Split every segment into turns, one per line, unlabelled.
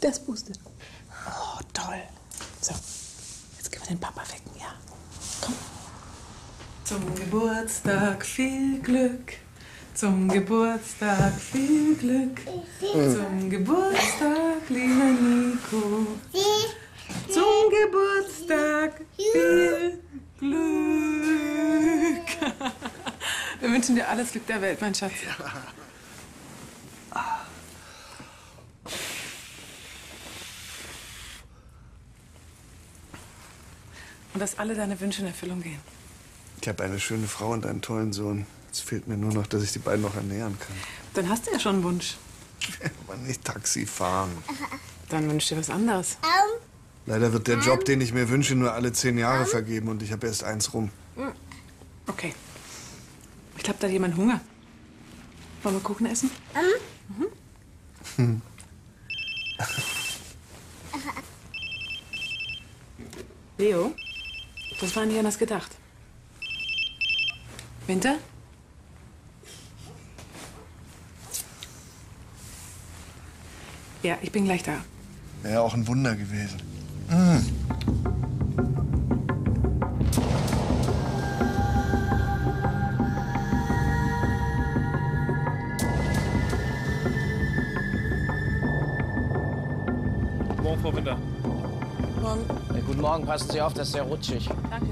Das Booster. Oh, toll. So, jetzt können wir den Papa wecken, ja? Komm. Zum Geburtstag viel Glück. Zum Geburtstag viel Glück. Zum Geburtstag, lieber Nico. Zum Geburtstag viel Glück. Wir wünschen dir alles Glück der Welt, mein Schatz. Ja. Und dass alle deine Wünsche in Erfüllung gehen.
Ich habe eine schöne Frau und einen tollen Sohn. Es fehlt mir nur noch, dass ich die beiden noch ernähren kann.
Dann hast du ja schon einen Wunsch.
Aber nicht Taxi fahren.
Dann wünsch dir was anderes.
Leider wird der Job, den ich mir wünsche, nur alle 10 Jahre vergeben und ich habe erst 1 rum.
Okay. Ich glaube, da hat jemand Hunger. Wollen wir Kuchen essen? Leo, das war nicht anders gedacht. Winter? Ja, ich bin gleich da.
Wäre auch ein Wunder gewesen.
Morgen, Frau Winter.
Morgen.
Guten Morgen, passen Sie auf, das ist sehr rutschig.
Danke.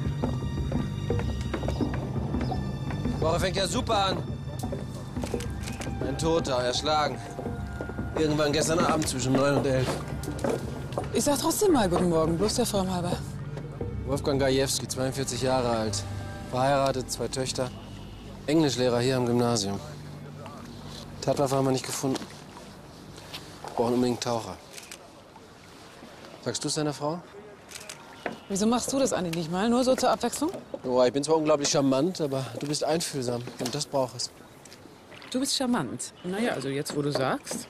Die Woche fängt ja super an. Ein Toter, erschlagen. Irgendwann gestern Abend zwischen 9 und 11.
Ich sag trotzdem mal guten Morgen, bloß der Form halber.
Wolfgang Gajewski, 42 Jahre alt. Verheiratet, 2 Töchter. Englischlehrer hier am Gymnasium. Tatwaffe haben wir nicht gefunden. Brauchen unbedingt Taucher. Sagst du es deiner Frau?
Wieso machst du das eigentlich nicht mal? Nur so zur Abwechslung?
Oh, ich bin zwar unglaublich charmant, aber du bist einfühlsam. Und das braucht es.
Du bist charmant. Naja, also jetzt, wo du sagst.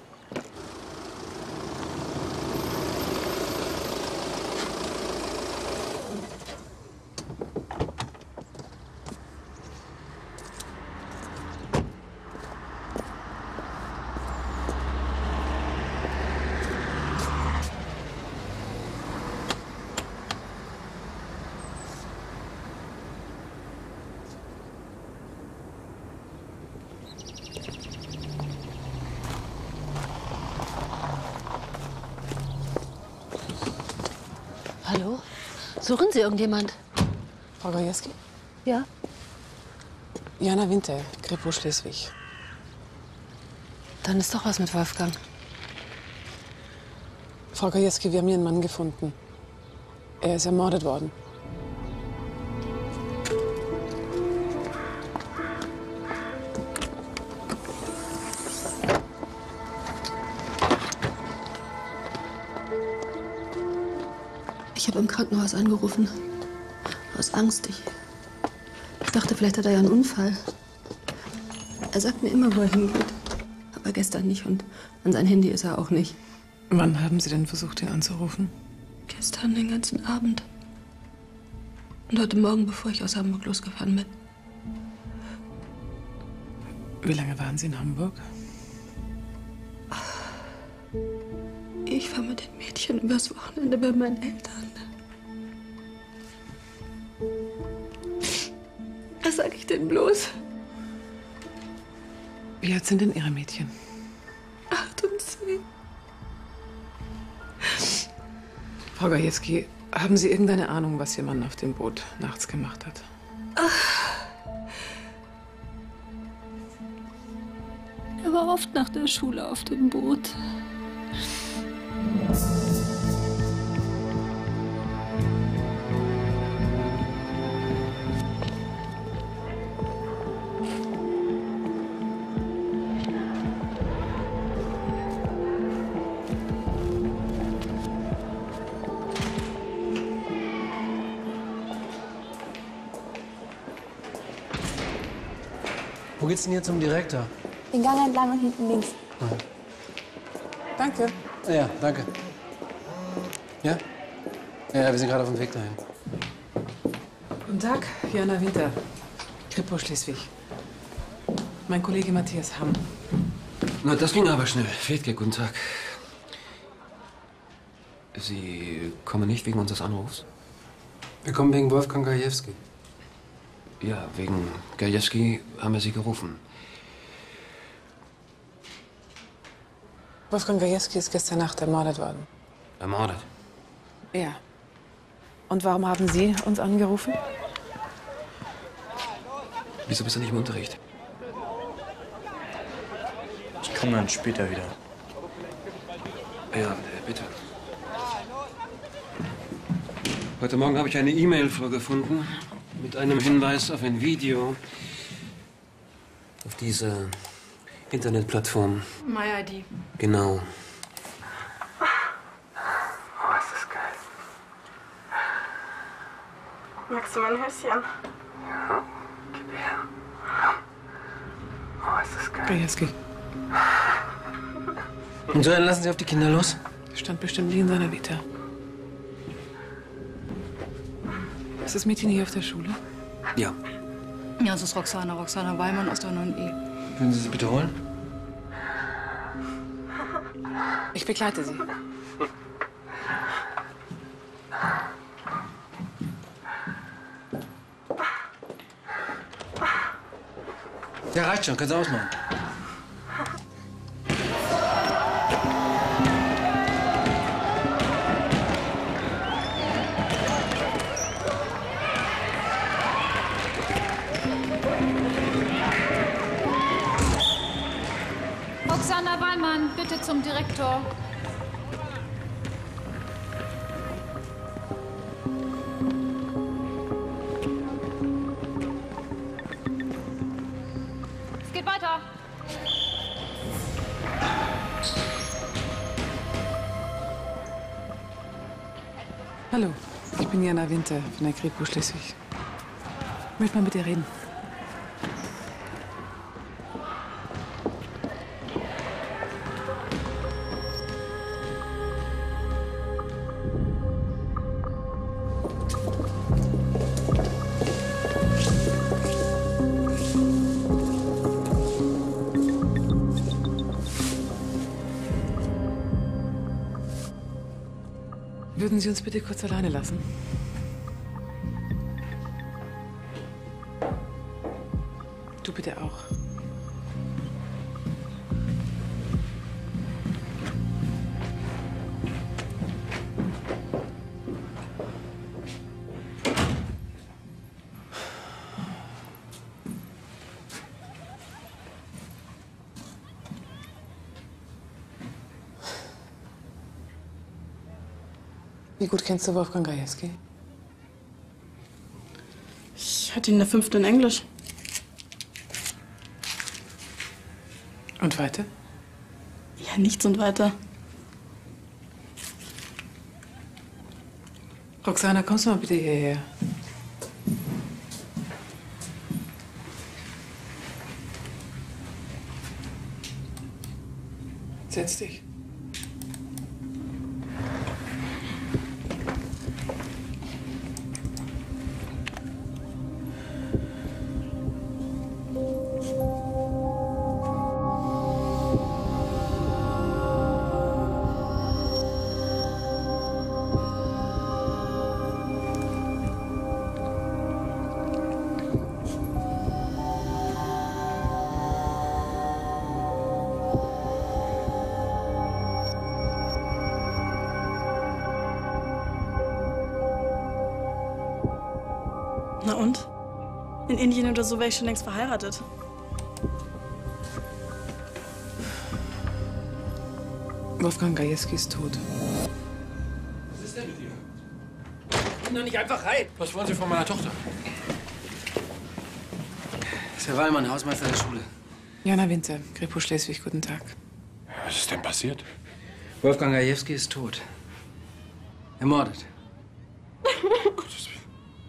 Hallo? Suchen Sie irgendjemand?
Frau Gajewski?
Ja?
Jana Winter, Kripo Schleswig.
Dann ist doch was mit Wolfgang.
Frau Gajewski, wir haben hier einen Mann gefunden. Er ist ermordet worden.
Ich habe im Krankenhaus angerufen. Aus Angst. Ich dachte, vielleicht hat er ja einen Unfall. Er sagt mir immer, wo er hingeht. Aber gestern nicht und an sein Handy ist er auch nicht.
Wann haben Sie denn versucht, ihn anzurufen?
Gestern den ganzen Abend. Und heute Morgen, bevor ich aus Hamburg losgefahren bin.
Wie lange waren Sie in Hamburg?
Ich war mit den Mädchen übers Wochenende bei meinen Eltern. Was sag ich denn bloß?
Wie alt sind denn Ihre Mädchen?
8 und 10.
Frau Gajewski, haben Sie irgendeine Ahnung, was Ihr Mann auf dem Boot nachts gemacht hat?
Er war oft nach der Schule auf dem Boot.
Wo geht's denn hier zum Direktor?
Den Gang entlang und hinten links.
Danke.
Ja, danke. Ja? Ja, wir sind gerade auf dem Weg dahin.
Guten Tag, Jana Winter, Kripo Schleswig. Mein Kollege Matthias Hamm.
Na, das ging aber schnell. Fedke, guten Tag.
Sie kommen nicht wegen unseres Anrufs?
Wir kommen wegen Wolfgang Gajewski.
Ja, wegen Gajewski haben wir Sie gerufen.
Wolfgang Gajewski ist gestern Nacht ermordet worden.
Ermordet?
Ja. Und warum haben Sie uns angerufen?
Wieso bist du nicht im Unterricht?
Ich komme dann später wieder.
Ja, bitte. Heute Morgen habe ich eine E-Mail vorgefunden mit einem Hinweis auf ein Video auf diese Internetplattform.
MyID.
Genau.
Oh, ist das geil. Magst du mein Höschen?
Ja, gib her.
Oh, ist das geil.
Gajewski.
Und so, dann lassen Sie auf die Kinder los.
Stand bestimmt nie in seiner Vita. Ist das Mädchen hier auf der Schule?
Ja.
Ja, es ist Roxana Weimann aus der 9E.
Würden Sie sie bitte holen?
Ich begleite Sie.
Ja, reicht schon. Können Sie ausmachen.
Roxana Wallmann, bitte zum Direktor. Es geht weiter.
Hallo, ich bin Jana Winter von der Kripo Schleswig. Ich möchte mal mit dir reden. Würden Sie uns bitte kurz alleine lassen? Du bitte auch. Wie gut kennst du Wolfgang Gajewski?
Ich hatte ihn in der 5. in Englisch.
Und weiter?
Ja, nichts und weiter.
Roxana, kommst du mal bitte hierher? Setz dich.
Na und? In Indien oder so wäre ich schon längst verheiratet.
Wolfgang Gajewski ist tot.
Was ist denn mit dir? Komm doch nicht einfach rein. Was wollen Sie von meiner Tochter?
Das ist Herr Wallmann, Hausmeister der Schule.
Jana Winter, Kripo Schleswig, guten Tag.
Was ist denn passiert?
Wolfgang Gajewski ist tot. Ermordet.
Gottes Willen.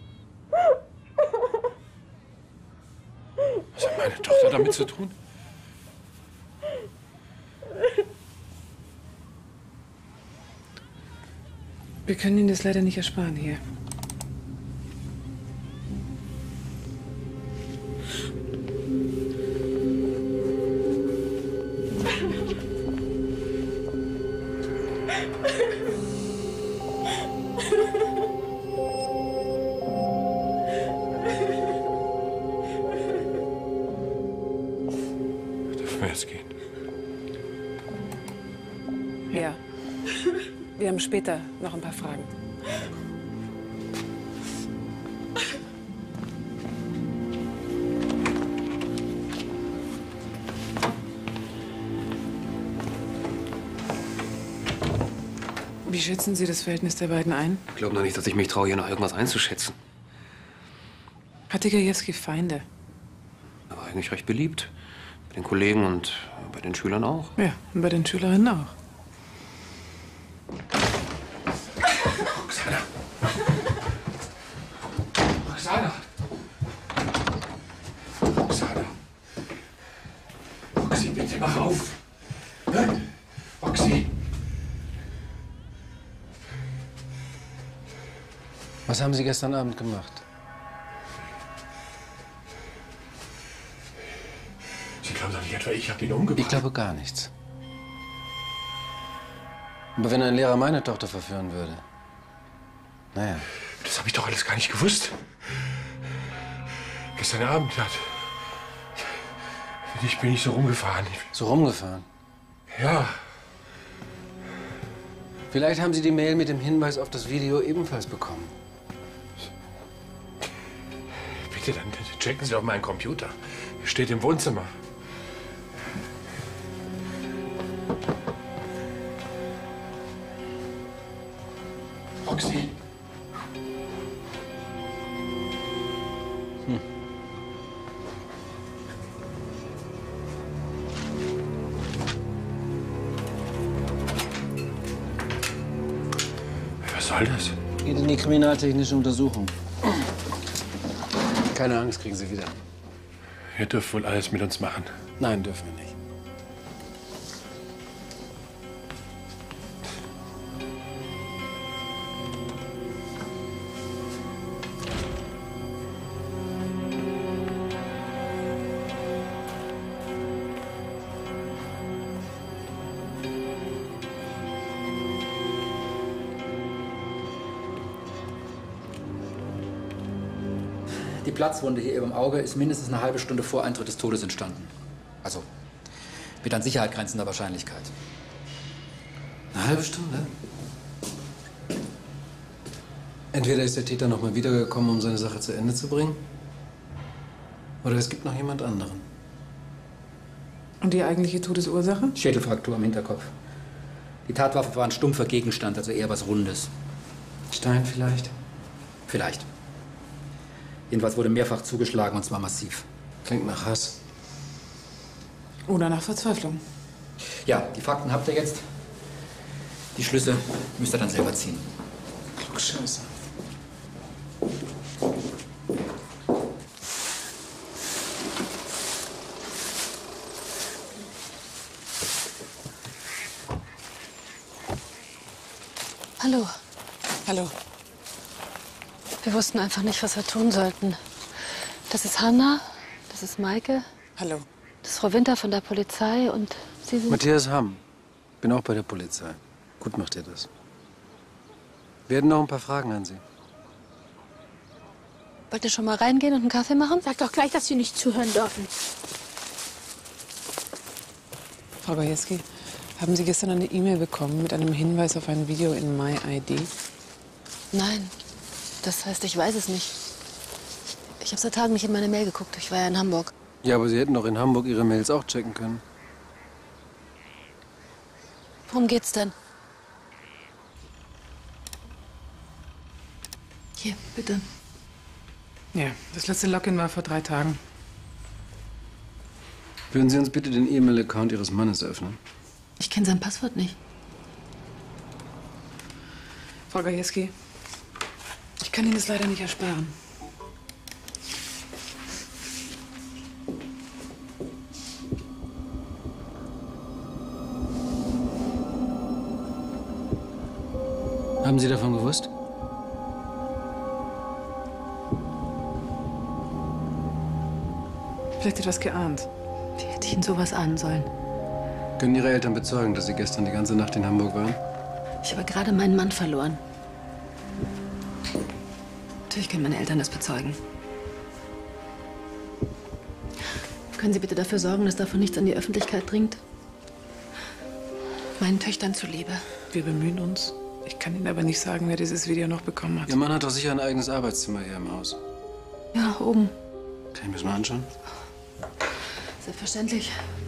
Was hat meine Tochter damit zu tun?
Wir können Ihnen das leider nicht ersparen hier.
Dürfen wir jetzt gehen?
Ja. Wir haben später noch ein paar Fragen. Wie schätzen Sie das Verhältnis der beiden ein?
Ich glaube noch nicht, dass ich mich traue, hier noch irgendwas einzuschätzen.
Hatte Gajewski Feinde?
Er war eigentlich recht beliebt. Bei den Kollegen und bei den Schülern auch.
Ja, und bei den Schülerinnen auch.
Roxana! Roxana! Roxana! Roxy, bitte mach auf! Hä? Roxy!
Was haben Sie gestern Abend gemacht?
Sie glauben doch nicht etwa, ich habe ihn umgebracht?
Ich glaube gar nichts. Aber wenn ein Lehrer meine Tochter verführen würde? Naja.
Das habe ich doch alles gar nicht gewusst. Gestern Abend bin ich so rumgefahren.
So rumgefahren?
Ja.
Vielleicht haben Sie die Mail mit dem Hinweis auf das Video ebenfalls bekommen.
Bitte, dann checken Sie auf meinen Computer. Steht im Wohnzimmer. Roxy. Was soll das?
Geht in die kriminaltechnische Untersuchung. Keine Angst, kriegen Sie wieder.
Ihr dürft wohl alles mit uns machen.
Nein, dürfen wir nicht.
Die Platzwunde hier im Auge ist mindestens eine halbe Stunde vor Eintritt des Todes entstanden. Also mit an Sicherheit grenzender Wahrscheinlichkeit.
Eine halbe Stunde? Entweder ist der Täter noch mal wiedergekommen, um seine Sache zu Ende zu bringen, oder es gibt noch jemand anderen.
Und die eigentliche Todesursache?
Schädelfraktur am Hinterkopf. Die Tatwaffe war ein stumpfer Gegenstand, also eher was Rundes.
Stein vielleicht?
Vielleicht. Jedenfalls wurde mehrfach zugeschlagen, und zwar massiv.
Klingt nach Hass.
Oder nach Verzweiflung.
Ja, die Fakten habt ihr jetzt. Die Schlüsse müsst ihr dann selber ziehen.
Klugscheiße.
Hallo.
Hallo.
Wir wussten einfach nicht, was wir tun sollten. Das ist Hanna, das ist Maike.
Hallo.
Das ist Frau Winter von der Polizei und Sie sind...
Matthias Hamm. Bin auch bei der Polizei. Gut macht ihr das. Wir hätten noch ein paar Fragen an Sie.
Wollt ihr schon mal reingehen und einen Kaffee machen?
Sag doch gleich, dass Sie nicht zuhören dürfen.
Frau Gajewski, haben Sie gestern eine E-Mail bekommen mit einem Hinweis auf ein Video in MyID?
Nein. Das heißt, ich weiß es nicht. Ich habe seit Tagen nicht in meine Mail geguckt. Ich war ja in Hamburg.
Ja, aber Sie hätten doch in Hamburg Ihre Mails auch checken können.
Worum geht's denn? Hier, bitte.
Ja, das letzte Login war vor 3 Tagen.
Würden Sie uns bitte den E-Mail-Account Ihres Mannes öffnen?
Ich kenne sein Passwort nicht.
Frau Gajewski, ich kann Ihnen das leider nicht ersparen.
Haben Sie davon gewusst?
Vielleicht etwas geahnt.
Wie hätte ich Ihnen sowas ahnen sollen?
Können Ihre Eltern bezeugen, dass Sie gestern die ganze Nacht in Hamburg waren?
Ich habe gerade meinen Mann verloren. Natürlich können meine Eltern das bezeugen. Können Sie bitte dafür sorgen, dass davon nichts an die Öffentlichkeit dringt? Meinen Töchtern zuliebe.
Wir bemühen uns. Ich kann Ihnen aber nicht sagen, wer dieses Video noch bekommen hat.
Ihr Mann hat doch sicher ein eigenes Arbeitszimmer hier im Haus.
Ja, oben.
Kann ich mir das mal anschauen?
Selbstverständlich.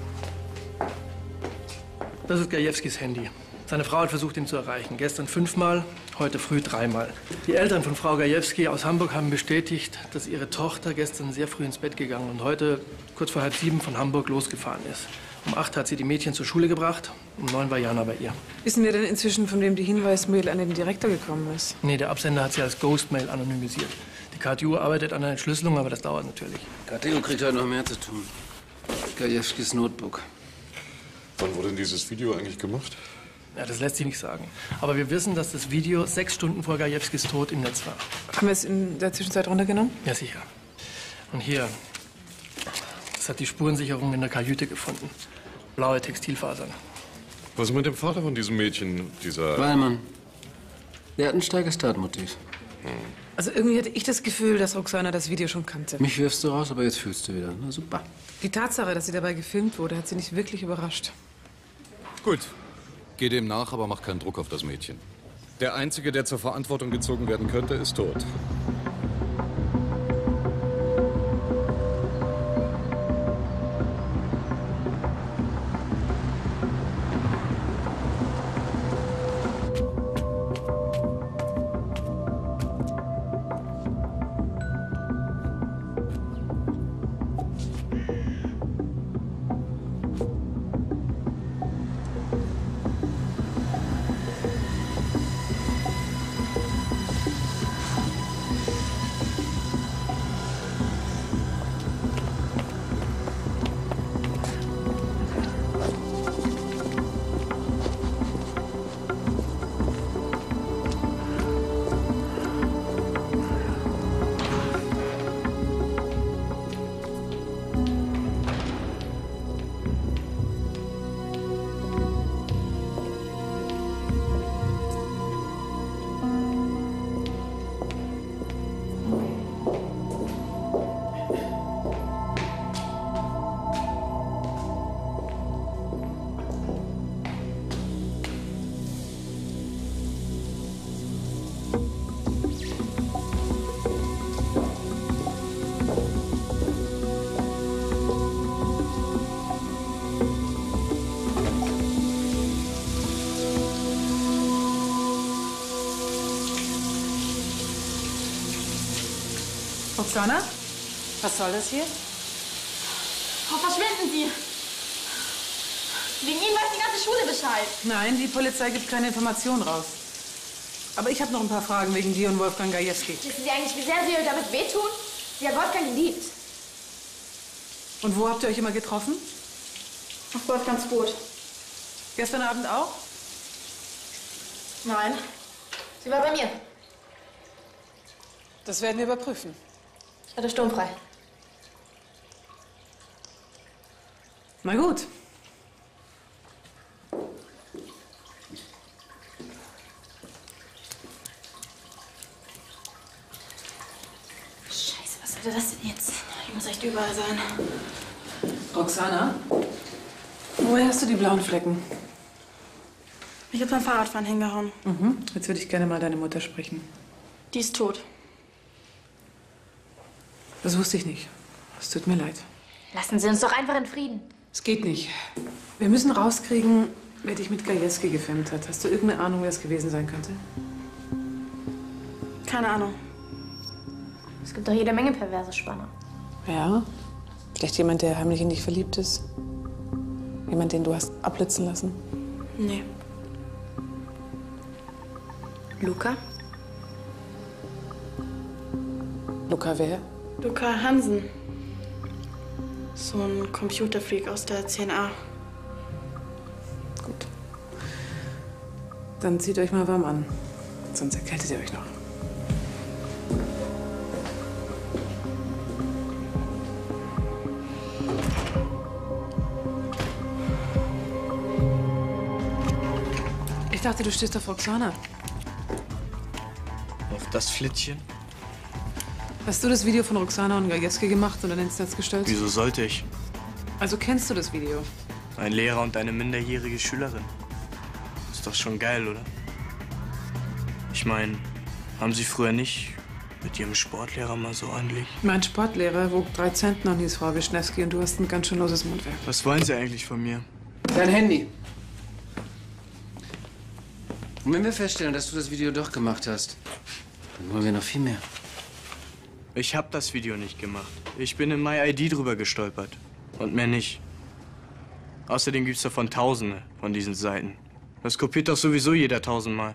Das ist Gajewskis Handy. Seine Frau hat versucht, ihn zu erreichen. Gestern 5-mal, heute früh 3-mal. Die Eltern von Frau Gajewski aus Hamburg haben bestätigt, dass ihre Tochter gestern sehr früh ins Bett gegangen und heute kurz vor 6:30 von Hamburg losgefahren ist. Um 8 hat sie die Mädchen zur Schule gebracht, um 9 war Jana bei ihr.
Wissen wir denn inzwischen, von wem die Hinweismail an den Direktor gekommen ist?
Nee, der Absender hat sie als Ghostmail anonymisiert. Die KTU arbeitet an der Entschlüsselung, aber das dauert natürlich.
KTU kriegt heute noch mehr zu tun. Gajewskis Notebook.
Wann wurde denn dieses Video eigentlich gemacht?
Ja, das lässt sich nicht sagen. Aber wir wissen, dass das Video 6 Stunden vor Gajewskis Tod im Netz war.
Haben wir es in der Zwischenzeit runtergenommen?
Ja, sicher. Und hier, das hat die Spurensicherung in der Kajüte gefunden. Blaue Textilfasern.
Was ist mit dem Vater von diesem Mädchen, dieser...
Wallmann. Der hat ein starkes Tatmotiv.
Also irgendwie hatte ich das Gefühl, dass Roxana das Video schon kannte.
Mich wirfst du raus, aber jetzt fühlst du wieder. Na super.
Die Tatsache, dass sie dabei gefilmt wurde, hat sie nicht wirklich überrascht.
Gut. Geh dem nach, aber mach keinen Druck auf das Mädchen. Der Einzige, der zur Verantwortung gezogen werden könnte, ist tot.
Roxana? Was soll das hier?
Oh, verschwinden Sie! Wegen Ihnen weiß die ganze Schule Bescheid.
Nein, die Polizei gibt keine Informationen raus. Aber ich habe noch ein paar Fragen wegen dir und Wolfgang Gajewski.
Wissen Sie eigentlich, wie sehr Sie ihr damit wehtun? Sie hat Wolfgang geliebt.
Und wo habt ihr euch immer getroffen?
Auf Wolfgangs Boot.
Gestern Abend auch?
Nein. Sie war bei mir.
Das werden wir überprüfen.
Ich hatte sturmfrei.
Na gut.
Scheiße, was sollte das denn jetzt? Ich muss echt überall sein.
Roxana? Woher hast du die blauen Flecken?
Ich habe beim Fahrradfahren hingehauen.
Jetzt würde ich gerne mal deine Mutter sprechen.
Die ist tot.
Das wusste ich nicht. Es tut mir leid.
Lassen Sie uns doch einfach in Frieden.
Es geht nicht. Wir müssen rauskriegen, wer dich mit Gajewski gefilmt hat. Hast du irgendeine Ahnung, wer es gewesen sein könnte?
Keine Ahnung.
Es gibt doch jede Menge perverse Spanner.
Ja. Vielleicht jemand, der heimlich in dich verliebt ist. Jemand, den du hast abblitzen lassen.
Nee.
Luca?
Luca wer?
Luca Hansen. So ein Computerfreak aus der 10a.
Gut. Dann zieht euch mal warm an. Sonst erkältet ihr euch noch. Ich dachte, du stehst auf Roxana.
Auf das Flittchen?
Hast du das Video von Roxana und Gajewski gemacht und dann ins Netz gestellt?
Wieso sollte ich?
Also kennst du das Video?
Ein Lehrer und eine minderjährige Schülerin. Ist doch schon geil, oder? Ich meine, haben Sie früher nicht mit Ihrem Sportlehrer mal so ordentlich?
Mein Sportlehrer wog 3 Zentner und hieß Frau Wischnewski und du hast ein ganz schön loses Mundwerk.
Was wollen Sie eigentlich von mir?
Dein Handy. Und wenn wir feststellen, dass du das Video doch gemacht hast, dann wollen wir noch viel mehr.
Ich habe das Video nicht gemacht. Ich bin in MyID drüber gestolpert. Und mehr nicht. Außerdem gibt's davon Tausende von diesen Seiten. Das kopiert doch sowieso jeder 1000-mal.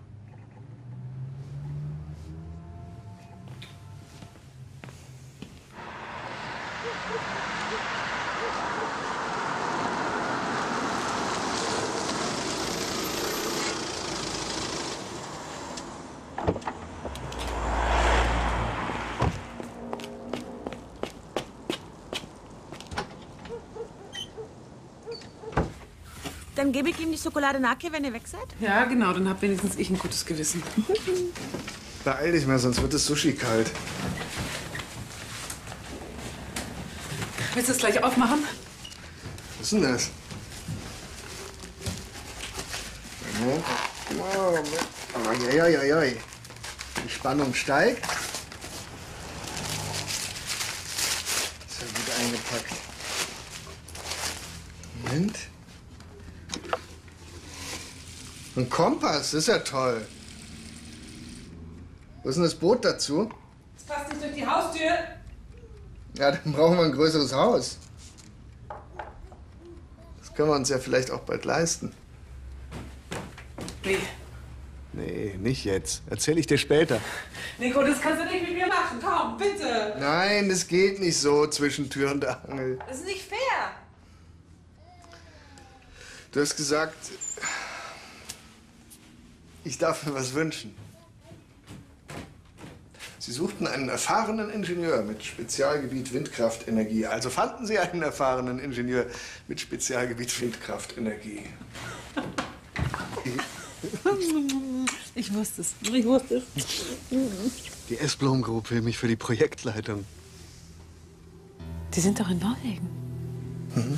Dann gebe ich ihm die Schokolade Nake, wenn ihr weg seid?
Ja, genau, dann hab wenigstens ich ein gutes Gewissen.
Beeil dich mal, sonst wird das Sushi kalt.
Willst du es gleich aufmachen?
Was ist denn das? Eieieiei. Die Spannung steigt. Ist ja gut eingepackt. Moment. Ein Kompass, das ist ja toll. Wo ist denn das Boot dazu?
Es passt nicht durch die Haustür.
Ja, dann brauchen wir ein größeres Haus. Das können wir uns ja vielleicht auch bald leisten.
Wie?
Nee, nicht jetzt. Erzähl ich dir später.
Nico, das kannst du nicht mit mir machen. Komm, bitte.
Nein, das geht nicht so zwischen Tür und Angel.
Das ist nicht fair.
Du hast gesagt, ich darf mir was wünschen. Sie suchten einen erfahrenen Ingenieur mit Spezialgebiet Windkraftenergie. Also fanden Sie einen erfahrenen Ingenieur mit Spezialgebiet Windkraftenergie.
Ich wusste es. Ich wusste es.
Die Esblom Group will mich für die Projektleitung.
Die sind doch in Norwegen.
Mhm.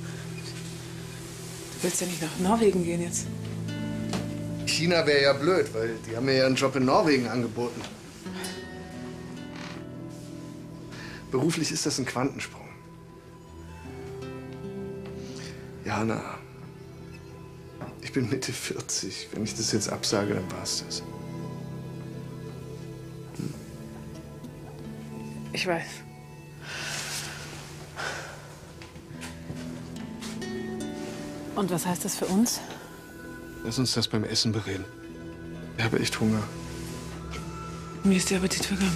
Du willst ja nicht nach Norwegen gehen jetzt.
China wäre ja blöd, weil die haben mir ja einen Job in Norwegen angeboten. Beruflich ist das ein Quantensprung. Jana, ich bin Mitte 40. Wenn ich das jetzt absage, dann war's das.
Ich weiß. Und was heißt das für uns?
Lass uns das beim Essen bereden. Ich habe echt Hunger.
Mir ist der Appetit vergangen.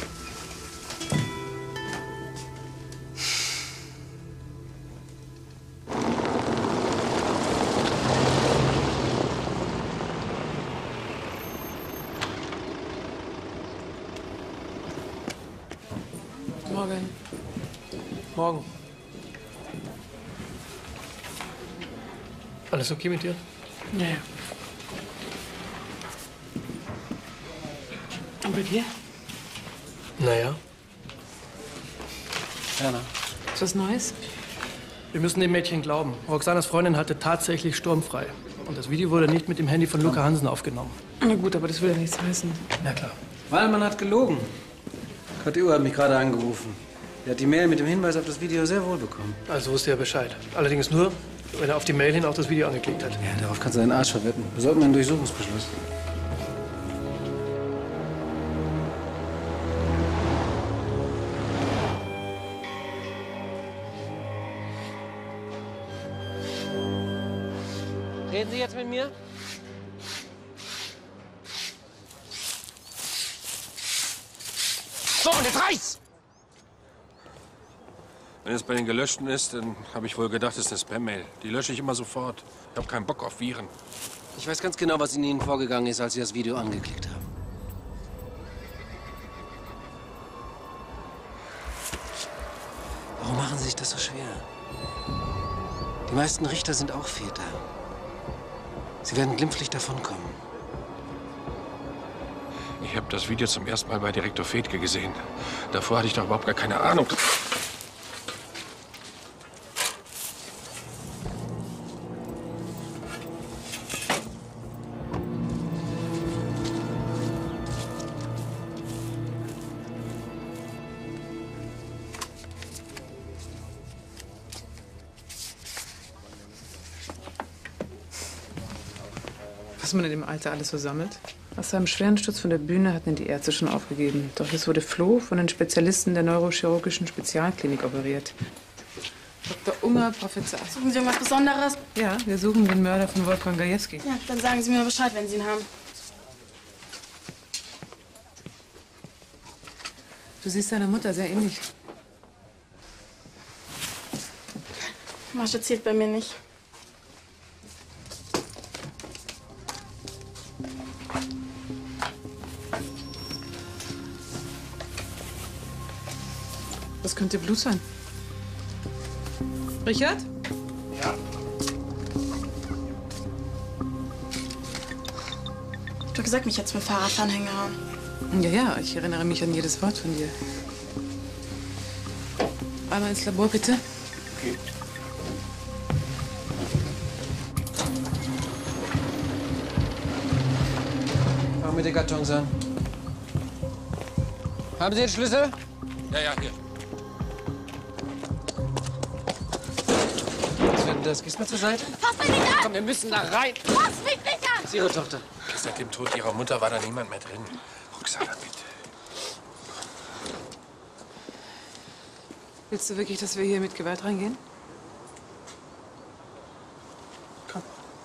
Morgen.
Morgen. Alles okay mit dir?
Ja. Und bei dir?
Naja.
Werner.
Ist was Neues?
Wir müssen dem Mädchen glauben. Roxanas Freundin hatte tatsächlich sturmfrei. Und das Video wurde nicht mit dem Handy von Luca Hansen aufgenommen.
Na gut, aber das will ja nichts heißen.
Na klar.
Wallmann hat gelogen. KTU hat mich gerade angerufen. Er hat die Mail mit dem Hinweis auf das Video sehr wohl bekommen.
Also wusste er Bescheid. Allerdings nur, wenn er auf die Mail hin auch das Video angeklickt hat.
Ja, darauf kannst du deinen Arsch verwetten. Wir sollten einen Durchsuchungsbeschluss.
Reden Sie jetzt mit mir?
So, und jetzt reicht's!
Wenn es bei den Gelöschten ist, dann habe ich wohl gedacht, es ist eine Spam-Mail. Die lösche ich immer sofort. Ich habe keinen Bock auf Viren.
Ich weiß ganz genau, was in Ihnen vorgegangen ist, als Sie das Video angeklickt haben. Warum machen Sie sich das so schwer? Die meisten Richter sind auch Väter. Sie werden glimpflich davonkommen.
Ich habe das Video zum ersten Mal bei Direktor Fedke gesehen. Davor hatte ich doch überhaupt gar keine Ahnung.
Was man in dem Alter alles so sammelt. Nach seinem schweren Sturz von der Bühne hatten ihn die Ärzte schon aufgegeben. Doch jetzt wurde Flo von den Spezialisten der neurochirurgischen Spezialklinik operiert. Dr. Unger prophezeit.
Suchen Sie irgendwas Besonderes?
Ja, wir suchen den Mörder von Wolfgang Gajewski.
Ja, dann sagen Sie mir Bescheid, wenn Sie ihn haben.
Du siehst deiner Mutter sehr ähnlich.
Masche zählt bei mir nicht.
Das könnte Blut sein. Richard?
Ja.
Ich hab doch gesagt, mich jetzt mit Fahrradfahren hingehauen.
Ja, ich erinnere mich an jedes Wort von dir. Einmal ins Labor, bitte.
Okay.
Fangen wir die Kartons an. Haben Sie den Schlüssel?
Ja, hier.
Was wird denn das? Gehst mal zur Seite?
Fass mich nicht an!
Komm, wir müssen da rein.
Fass mich nicht an!
Das ist Ihre Tochter.
Seit dem Tod Ihrer Mutter war da niemand mehr drin. Roxana, bitte.
Willst du wirklich, dass wir hier mit Gewalt reingehen? Komm.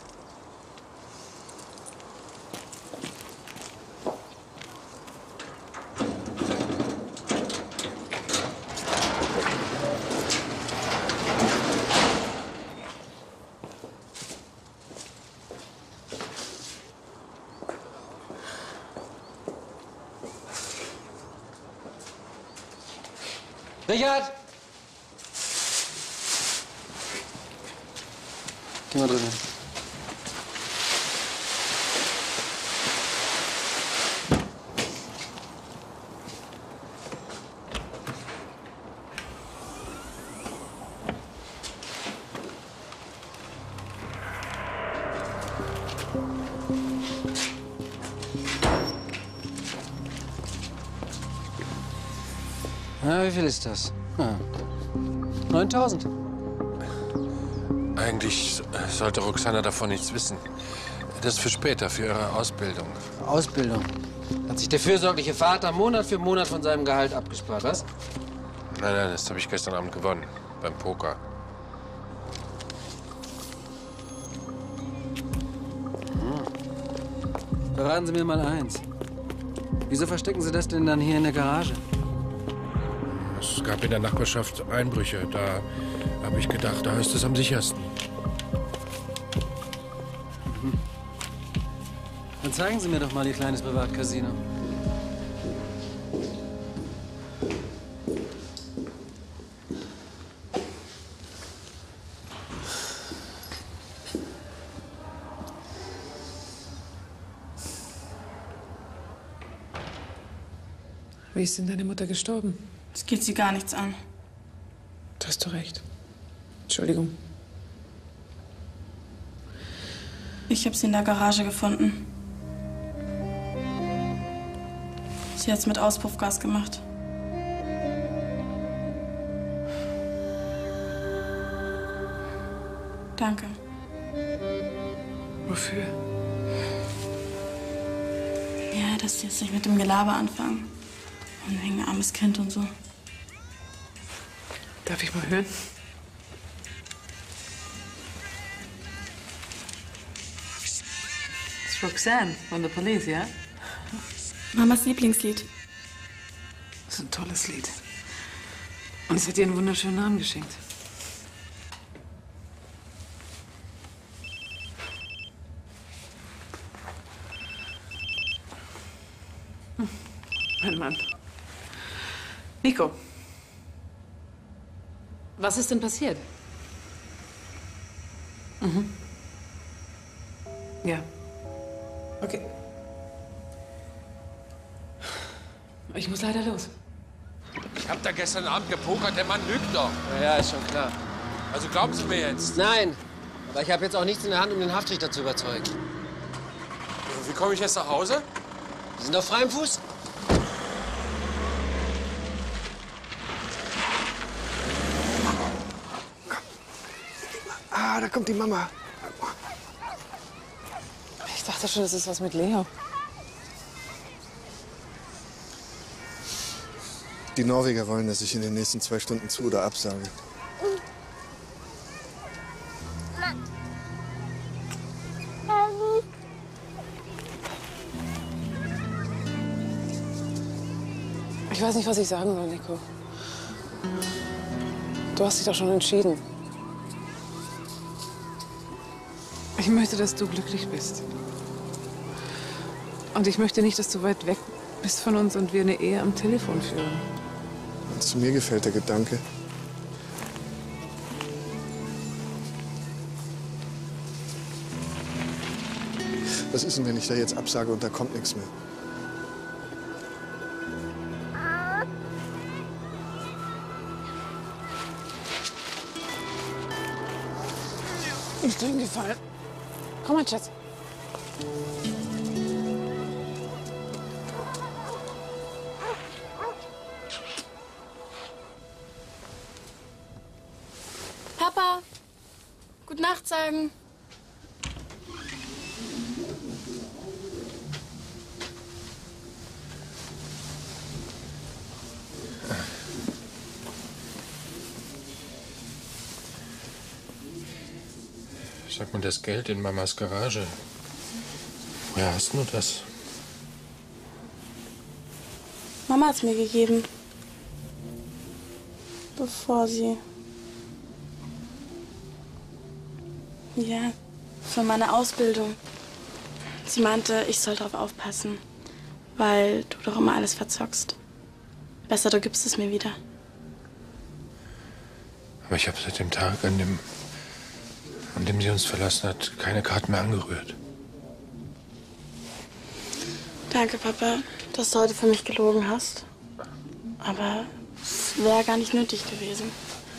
Richard! Geh mal drüben hin. Na, wie viel ist das? 9.000.
Eigentlich sollte Roxana davon nichts wissen. Das ist für später, für ihre Ausbildung.
Ausbildung? Hat sich der fürsorgliche Vater Monat für Monat von seinem Gehalt abgespart, was?
Nein, das habe ich gestern Abend gewonnen. Beim Poker.
Verraten Sie mir mal eins. Wieso verstecken Sie das denn dann hier in der Garage?
Es gab in der Nachbarschaft Einbrüche. Da habe ich gedacht, da ist es am sichersten.
Dann zeigen Sie mir doch mal Ihr kleines Privatcasino.
Wie ist denn deine Mutter gestorben?
Das geht sie gar nichts an.
Da hast du recht. Entschuldigung.
Ich habe sie in der Garage gefunden. Sie hat's mit Auspuffgas gemacht. Danke.
Wofür?
Ja, dass sie jetzt nicht mit dem Gelaber anfangen. Und wegen armes Kind und so.
Darf ich mal hören? Das ist Roxanne von der Police, ja?
Mamas Lieblingslied.
Das ist ein tolles Lied. Und es hat dir einen wunderschönen Namen geschenkt. Mein Mann. Nico.
Was ist denn passiert?
Mhm. Ja. Okay. Ich muss leider los.
Ich hab da gestern Abend gepokert, der Mann lügt doch.
Ja, ist schon klar.
Also glauben Sie mir jetzt?
Nein, aber ich habe jetzt auch nichts in der Hand, um den Haftrichter zu überzeugen.
Wie komme ich jetzt nach Hause?
Sie sind auf freiem Fuß.
Ah, da kommt die Mama.
Ich dachte schon, das ist was mit Leo.
Die Norweger wollen, dass ich in den nächsten 2 Stunden zu- oder absage.
Ich weiß nicht, was ich sagen soll, Nico. Du hast dich doch schon entschieden. Ich möchte, dass du glücklich bist. Und ich möchte nicht, dass du weit weg bist von uns und wir eine Ehe am Telefon führen.
Also, mir gefällt der Gedanke. Was ist denn, wenn ich da jetzt absage und da kommt nichts mehr?
Ich tue ihm Gefallen. Komm mal, Schatz.
Papa, gute Nacht sagen.
Sag mal, das Geld in Mamas Garage. Woher hast du das?
Mama hat's mir gegeben. Bevor sie... Ja, für meine Ausbildung. Sie meinte, ich soll darauf aufpassen, weil du doch immer alles verzockst. Besser, du gibst es mir wieder.
Aber ich habe seit dem Tag, an dem sie uns verlassen hat, keine Karten mehr angerührt.
Danke, Papa, dass du heute für mich gelogen hast. Aber es wäre gar nicht nötig gewesen.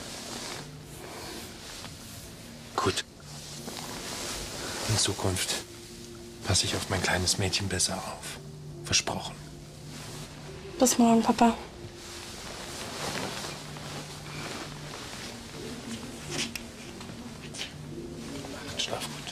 Gut. In Zukunft passe ich auf mein kleines Mädchen besser auf. Versprochen.
Bis morgen, Papa.
Schlaf gut.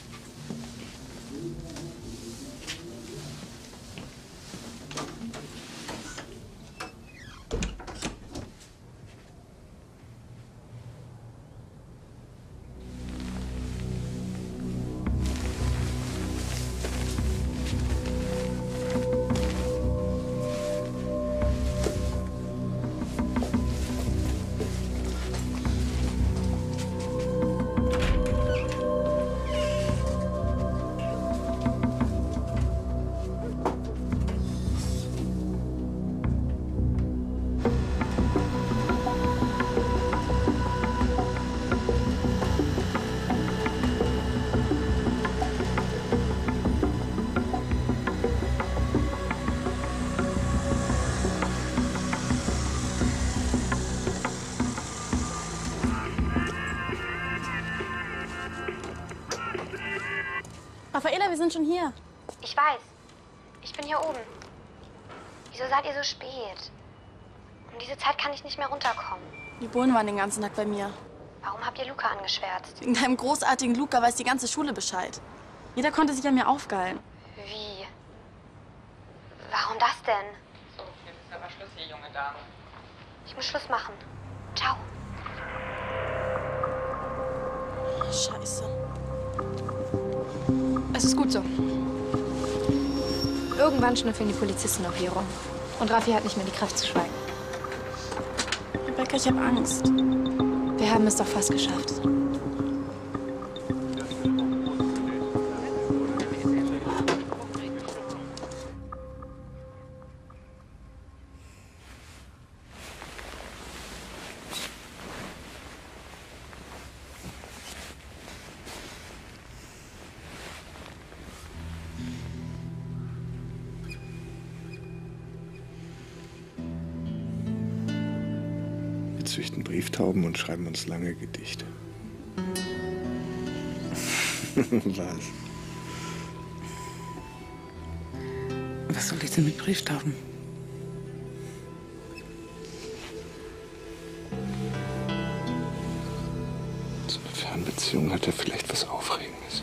Raffaela, wir sind schon hier.
Ich weiß. Ich bin hier oben. Wieso seid ihr so spät? Um diese Zeit kann ich nicht mehr runterkommen.
Die Bullen waren den ganzen Tag bei mir.
Warum habt ihr Luca angeschwärzt?
Wegen deinem großartigen Luca weiß die ganze Schule Bescheid. Jeder konnte sich an mir aufgeilen.
Wie? Warum das denn?
So, jetzt ist aber Schluss hier, junge Dame.
Ich muss Schluss machen. Ciao.
Scheiße.
Es ist gut so. Irgendwann schnüffeln die Polizisten auch hier rum. Und Raffi hat nicht mehr die Kraft zu schweigen.
Rebecca, ich habe Angst.
Wir haben es doch fast geschafft.
züchten Brieftauben und schreiben uns lange Gedichte. Was?
Was soll ich denn mit Brieftauben?
So eine Fernbeziehung hat ja vielleicht was Aufregendes.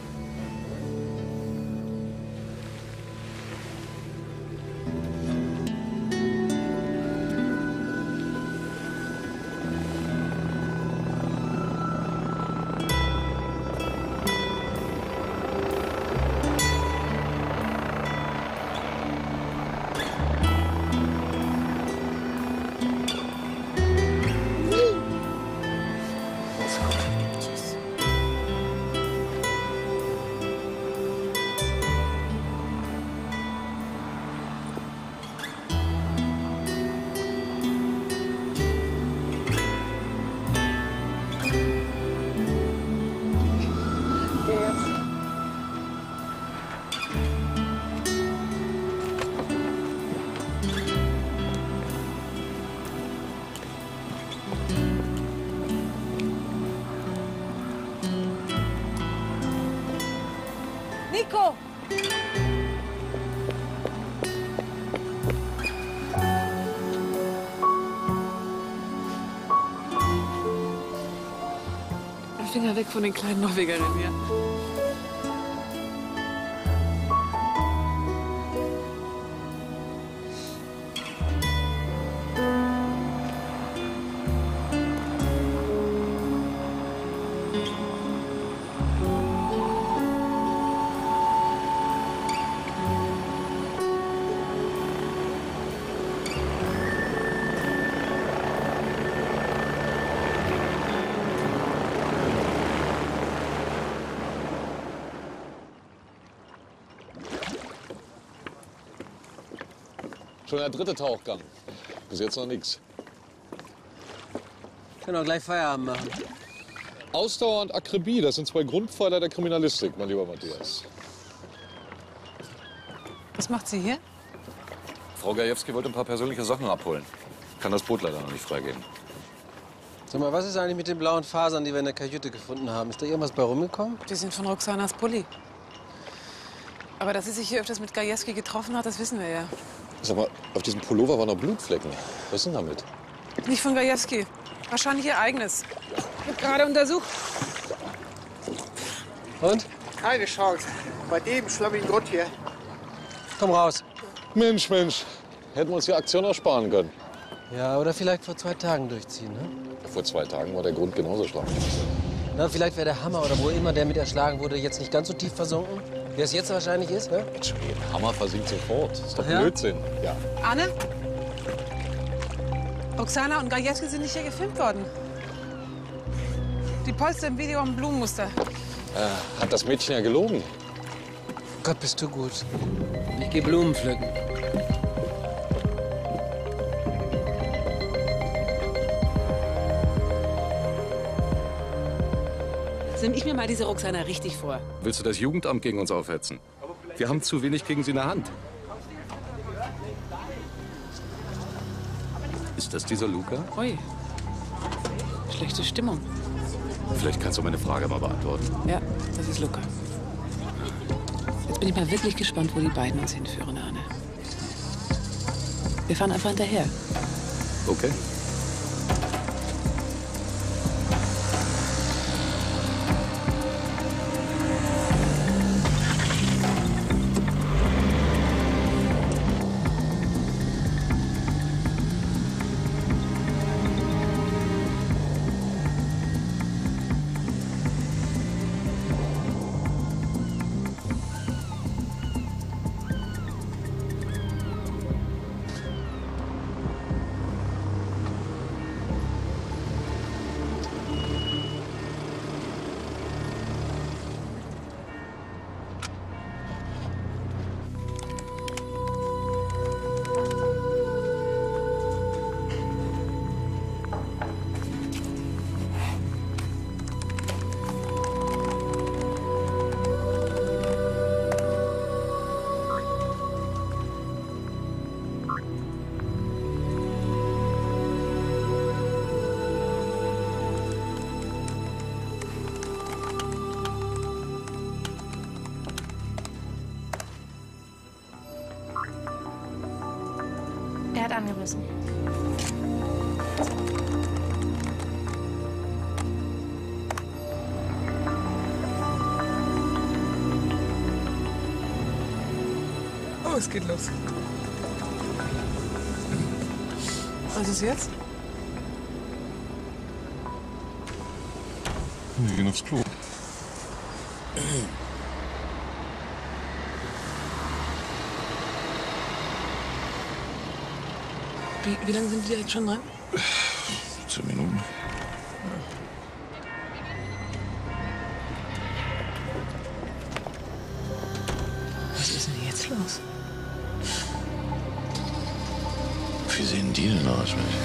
Nico! Finger weg von den kleinen Norwegerinnen hier.
Schon der dritte Tauchgang. Bis jetzt noch nichts.
Können auch gleich Feierabend machen.
Ausdauer und Akribie, das sind zwei Grundpfeiler der Kriminalistik, mein lieber Matthias.
Was macht sie hier?
Frau Gajewski wollte ein paar persönliche Sachen abholen. Kann das Boot leider noch nicht freigeben.
Sag mal, was ist eigentlich mit den blauen Fasern, die wir in der Kajüte gefunden haben? Ist da irgendwas bei rumgekommen?
Die sind von Roxanas Pulli. Aber dass sie sich hier öfters mit Gajewski getroffen hat, das wissen wir ja.
Sag mal, auf diesem Pullover waren noch Blutflecken. Was ist denn damit?
Nicht von Gajewski. Wahrscheinlich ihr eigenes. Wird gerade untersucht.
Und?
Keine Chance. Bei dem schlammigen Grund hier.
Komm raus.
Mensch, Mensch. Hätten wir uns die Aktion auch sparen können.
Ja, oder vielleicht vor 2 Tagen durchziehen, ne?
Vor 2 Tagen war der Grund genauso schlank.
Na, vielleicht wäre der Hammer oder wo immer der mit erschlagen wurde, jetzt nicht ganz so tief versunken. Wie es jetzt wahrscheinlich ist, ne?
Hammer versinkt sofort. Das ist doch
Ja?
Blödsinn. Ja.
Anne? Roxana und Gajewski sind nicht hier gefilmt worden. Die Polster im Video haben Blumenmuster.
Hat das Mädchen ja gelogen.
Gott, bist du gut. Ich geh Blumen pflücken.
Jetzt nehm ich mir mal diese Roxana richtig vor.
Willst du das Jugendamt gegen uns aufhetzen? Wir haben zu wenig gegen sie in der Hand. Ist das dieser Luca?
Ui. Schlechte Stimmung.
Vielleicht kannst du meine Frage mal beantworten.
Ja, das ist Luca. Jetzt bin ich mal wirklich gespannt, wo die beiden uns hinführen, Arne. Wir fahren einfach hinterher.
Okay.
Er hat angebissen.
Oh, es geht los. Was ist jetzt?
Wir gehen aufs Klo.
Wie lange sind die jetzt schon dran?
10 Minuten.
Was ist denn jetzt los?
Wie sehen die denn aus, Mensch?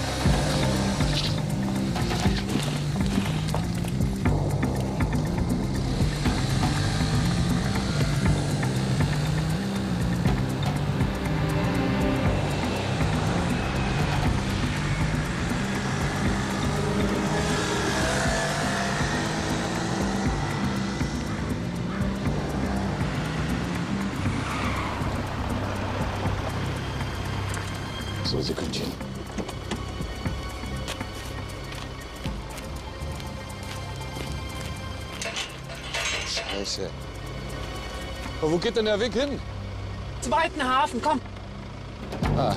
So, Sekündchen. Scheiße. Aber wo geht denn der Weg hin?
Zum alten Hafen, komm.
Ah.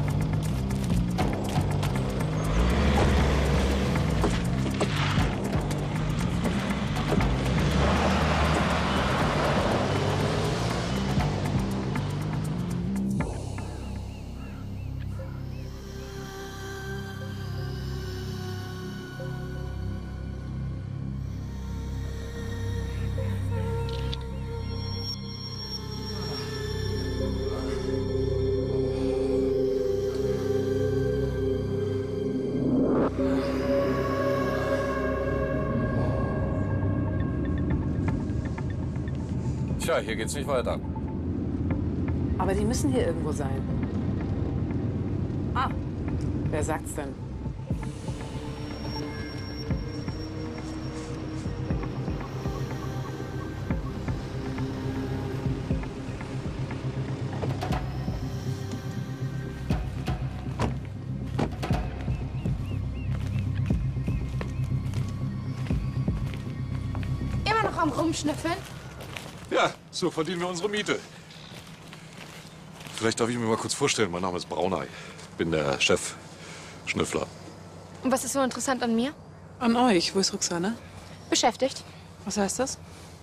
Tja, hier geht's nicht weiter.
Aber die müssen hier irgendwo sein. Ah, wer sagt's denn?
Immer noch am Rumschnüffeln?
Ja, so verdienen wir unsere Miete. Vielleicht darf ich mir mal kurz vorstellen. Mein Name ist Braunei. Bin der Chef-Schnüffler.
Und was ist so interessant an mir?
An euch. Wo ist Roxana?
Beschäftigt.
Was heißt das?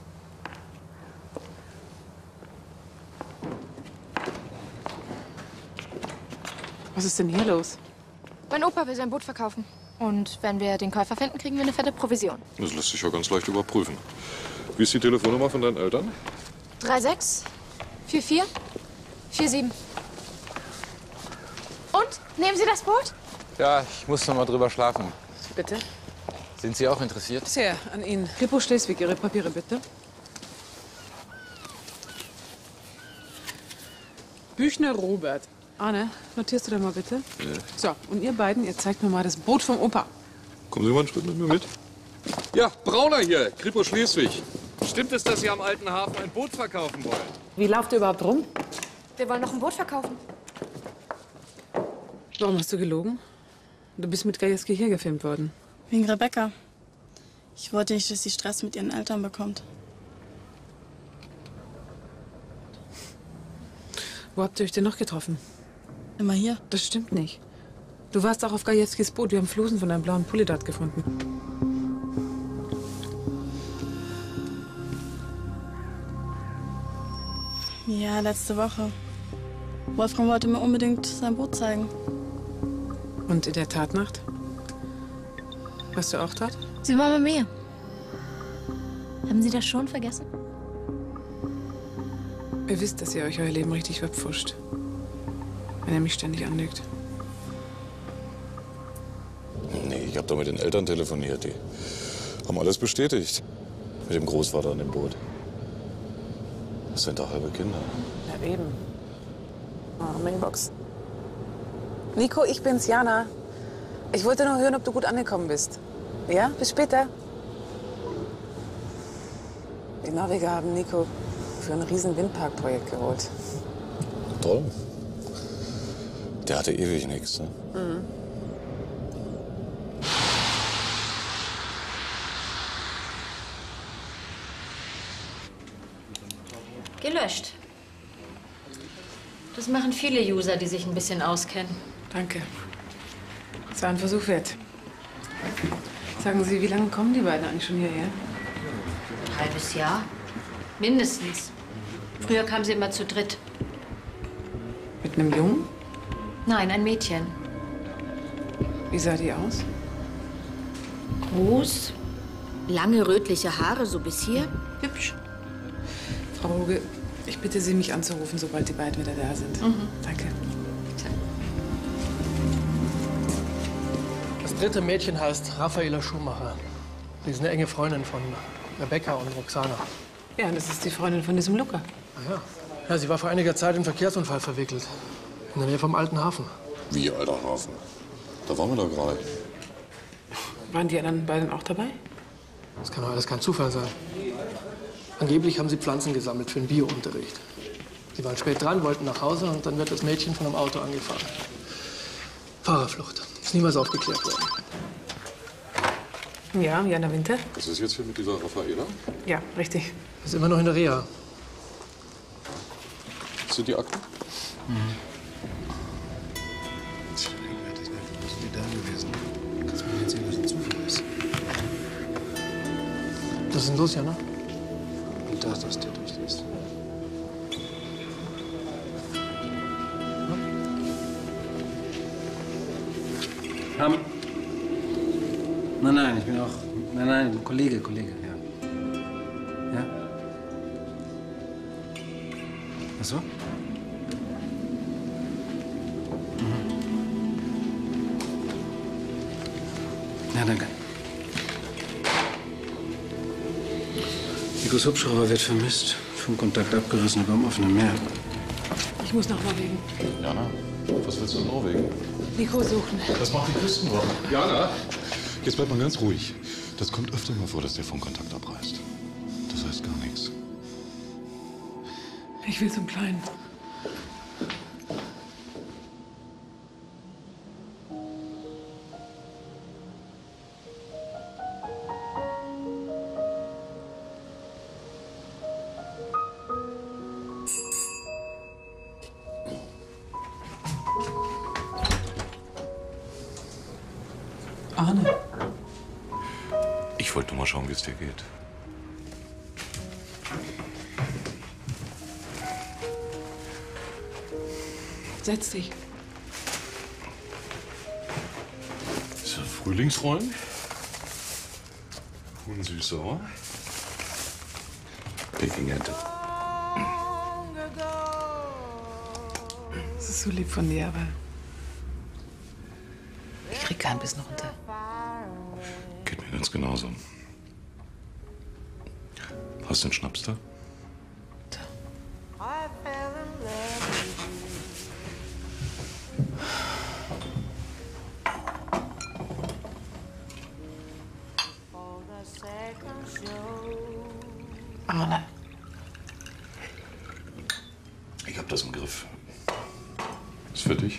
Was ist denn hier los?
Mein Opa will sein Boot verkaufen. Und wenn wir den Käufer finden, kriegen wir eine fette Provision.
Das lässt sich ja ganz leicht überprüfen. Wie ist die Telefonnummer von deinen Eltern?
36 44 47. Und? Nehmen Sie das Boot?
Ja, ich muss noch mal drüber schlafen.
Bitte?
Sind Sie auch interessiert?
Sehr, an Ihnen. Kripo Schleswig, Ihre Papiere bitte. Büchner Robert. Arne, notierst du da mal bitte?
Ja.
So, und ihr beiden, ihr zeigt mir mal das Boot vom Opa.
Kommen Sie mal einen Schritt mit mir mit. Ja, Brauner hier, Kripo Schleswig. Stimmt es, dass Sie am alten Hafen ein Boot verkaufen wollen?
Wie lauft ihr überhaupt rum?
Wir wollen noch ein Boot verkaufen.
Warum hast du gelogen? Du bist mit Gajewski hier gefilmt worden.
Wegen Rebecca. Ich wollte nicht, dass sie Stress mit ihren Eltern bekommt.
Wo habt ihr euch denn noch getroffen?
Immer hier.
Das stimmt nicht. Du warst auch auf Gajewskis Boot. Wir haben Flusen von deinem blauen Pulli dort gefunden.
Ja, letzte Woche. Wolfram wollte mir unbedingt sein Boot zeigen.
Und in der Tatnacht? Warst du auch dort?
Sie war bei mir. Haben Sie das schon vergessen?
Ihr wisst, dass ihr euch euer Leben richtig verpfuscht. Wenn er mich ständig anlügt.
Nee, ich habe da mit den Eltern telefoniert. Die haben alles bestätigt. Mit dem Großvater an dem Boot. Das sind doch halbe Kinder.
Ja, eben. Oh, Mailbox. Nico, ich bin's, Jana. Ich wollte nur hören, ob du gut angekommen bist. Ja, bis später. Die Norweger haben Nico für ein riesen Windparkprojekt geholt.
Toll. Der hatte ewig nichts. Ne?
Mhm.
Gelöscht. Das machen viele User, die sich ein bisschen auskennen.
Danke. Das war ein Versuch wert. Sagen Sie, wie lange kommen die beiden eigentlich schon hierher?
Ein halbes Jahr. Mindestens. Früher kamen sie immer zu dritt.
Mit einem Jungen?
Nein, ein Mädchen.
Wie sah die aus?
Groß, lange rötliche Haare, so bis hier. Hübsch.
Frau Ruge, ich bitte Sie, mich anzurufen, sobald die beiden wieder da sind. Danke.
Das dritte Mädchen heißt Raffaela Schumacher. Sie ist eine enge Freundin von Rebecca und Roxana.
Ja, das ist die Freundin von diesem Luca.
Ja. Ja, sie war vor einiger Zeit in einen Verkehrsunfall verwickelt. In der Nähe vom Alten Hafen.
Wie, alter Hafen? Da waren wir doch gerade.
Waren die anderen beiden auch dabei?
Das kann doch alles kein Zufall sein. Angeblich haben sie Pflanzen gesammelt für den Biounterricht. Sie waren spät dran, wollten nach Hause und dann wird das Mädchen von einem Auto angefahren. Fahrerflucht. Ist niemals aufgeklärt worden.
Ja, Jana Winter?
Was ist jetzt hier mit dieser Raffaela?
Ja, richtig.
Ist immer noch in der Reha.
Sind die Akten?
Das ist eigenartig, ne? Wo sind die da gewesen? Kannst du mir erzählen, was ein Zufall ist?
Was ist denn los, Jana?
Und da, dass der durchliest.
Nein, ich bin auch... Nein, Kollege, ja. Ja? Ach so? Ja, danke. Nikos Hubschrauber wird vermisst. Funkkontakt abgerissen über dem offenen Meer.
Ich muss nach Norwegen.
Jana, was willst du in Norwegen?
Nico suchen.
Das macht die Küstenwache. Jana! Jetzt bleib mal ganz ruhig. Das kommt öfter mal vor, dass der Funkkontakt abreißt. Das heißt gar nichts.
Ich will zum Kleinen. Arne.
Ich wollte nur mal schauen, wie es dir geht.
Setz dich.
Ist das Frühlingsrollen? Huhn süß-sauer. Pekingente.
Das ist so lieb von dir, aber ich krieg keinen Bissen runter.
Geht mir ganz genauso. Hast du einen Schnaps da?
Arne.
Ich hab das im Griff. Ist für dich.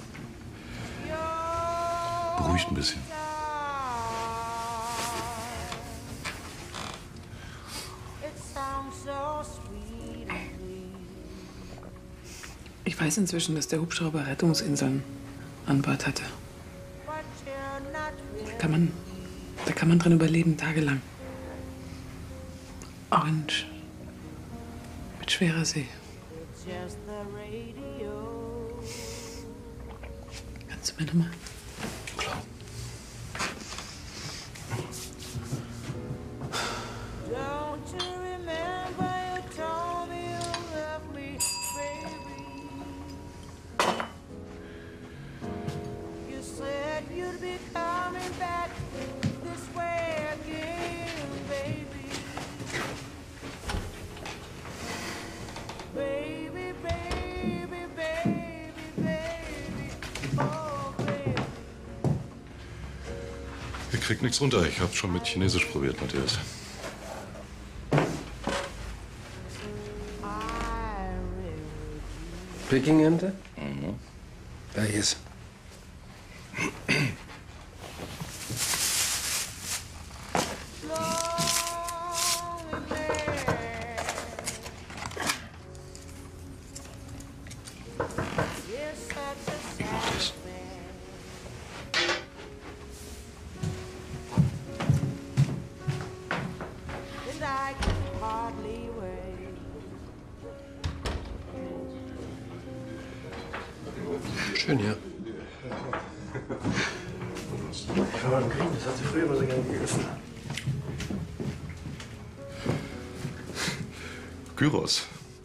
Beruhigt ein bisschen.
Ich weiß inzwischen, dass der Hubschrauber Rettungsinseln an Bord hatte. Da kann man drin überleben, tagelang. Orange. Mit schwerer See. Kannst du mir nochmal?
Klar. Ich krieg nichts runter. Ich hab's schon mit Chinesisch probiert, Matthias.
Pekingente?
Mhm.
Welches?
Ich mach das.
Schön, ja.
Das hat sie früher immer so gerne gegessen.
Gyros.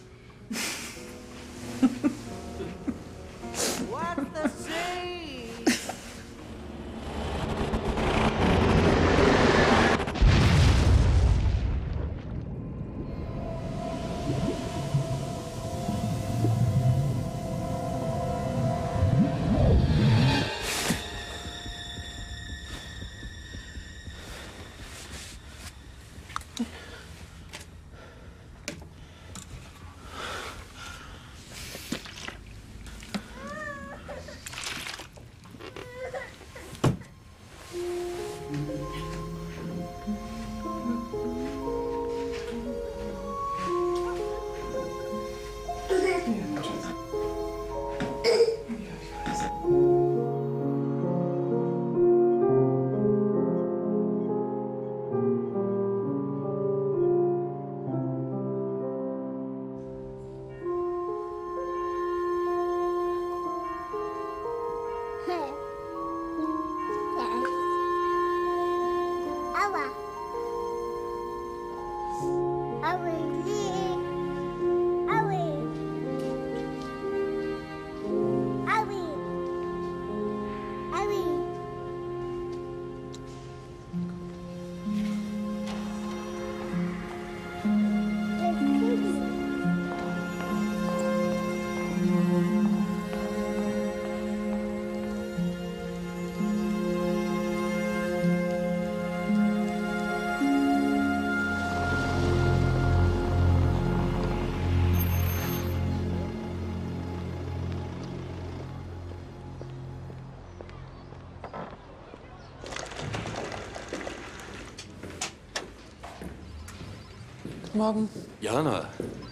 Morgen.
Jana.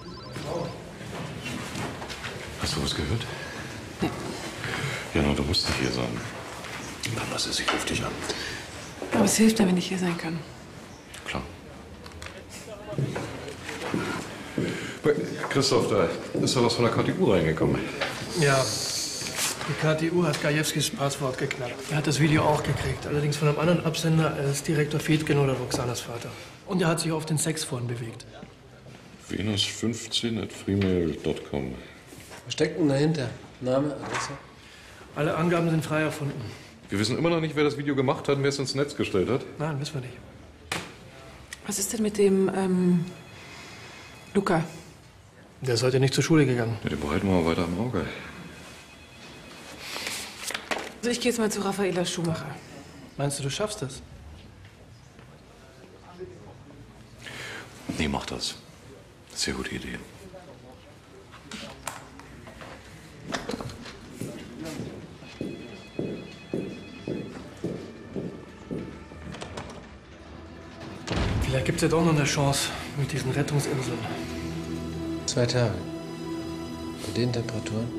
Hast du was gehört?
Nee.
Jana, du musst nicht hier sein. Dann lass es, ich ruf dich an.
Aber es hilft mir, wenn ich hier sein kann.
Klar. Christoph, da ist doch was von der KTU reingekommen.
Ja. Die KTU hat Gajewskis Passwort geknackt. Er hat das Video auch gekriegt, allerdings von einem anderen Absender als Direktor Fiedgen oder Roxanas Vater. Und er hat sich auf den Sexforen bewegt.
Venus15@freemail.com.
Was steckt denn dahinter? Name, Adresse?
Alle Angaben sind frei erfunden.
Wir wissen immer noch nicht, wer das Video gemacht hat und wer es ins Netz gestellt hat.
Nein, wissen wir nicht.
Was ist denn mit dem, Luca?
Der ist heute nicht zur Schule gegangen.
Ja, den behalten wir mal weiter im Auge.
Also ich gehe jetzt mal zu Raffaela Schumacher.
Meinst du, du schaffst das?
Nee, mach das. Sehr gute Idee.
Vielleicht gibt es ja doch noch eine Chance mit diesen Rettungsinseln.
2 Tage. Bei den Temperaturen?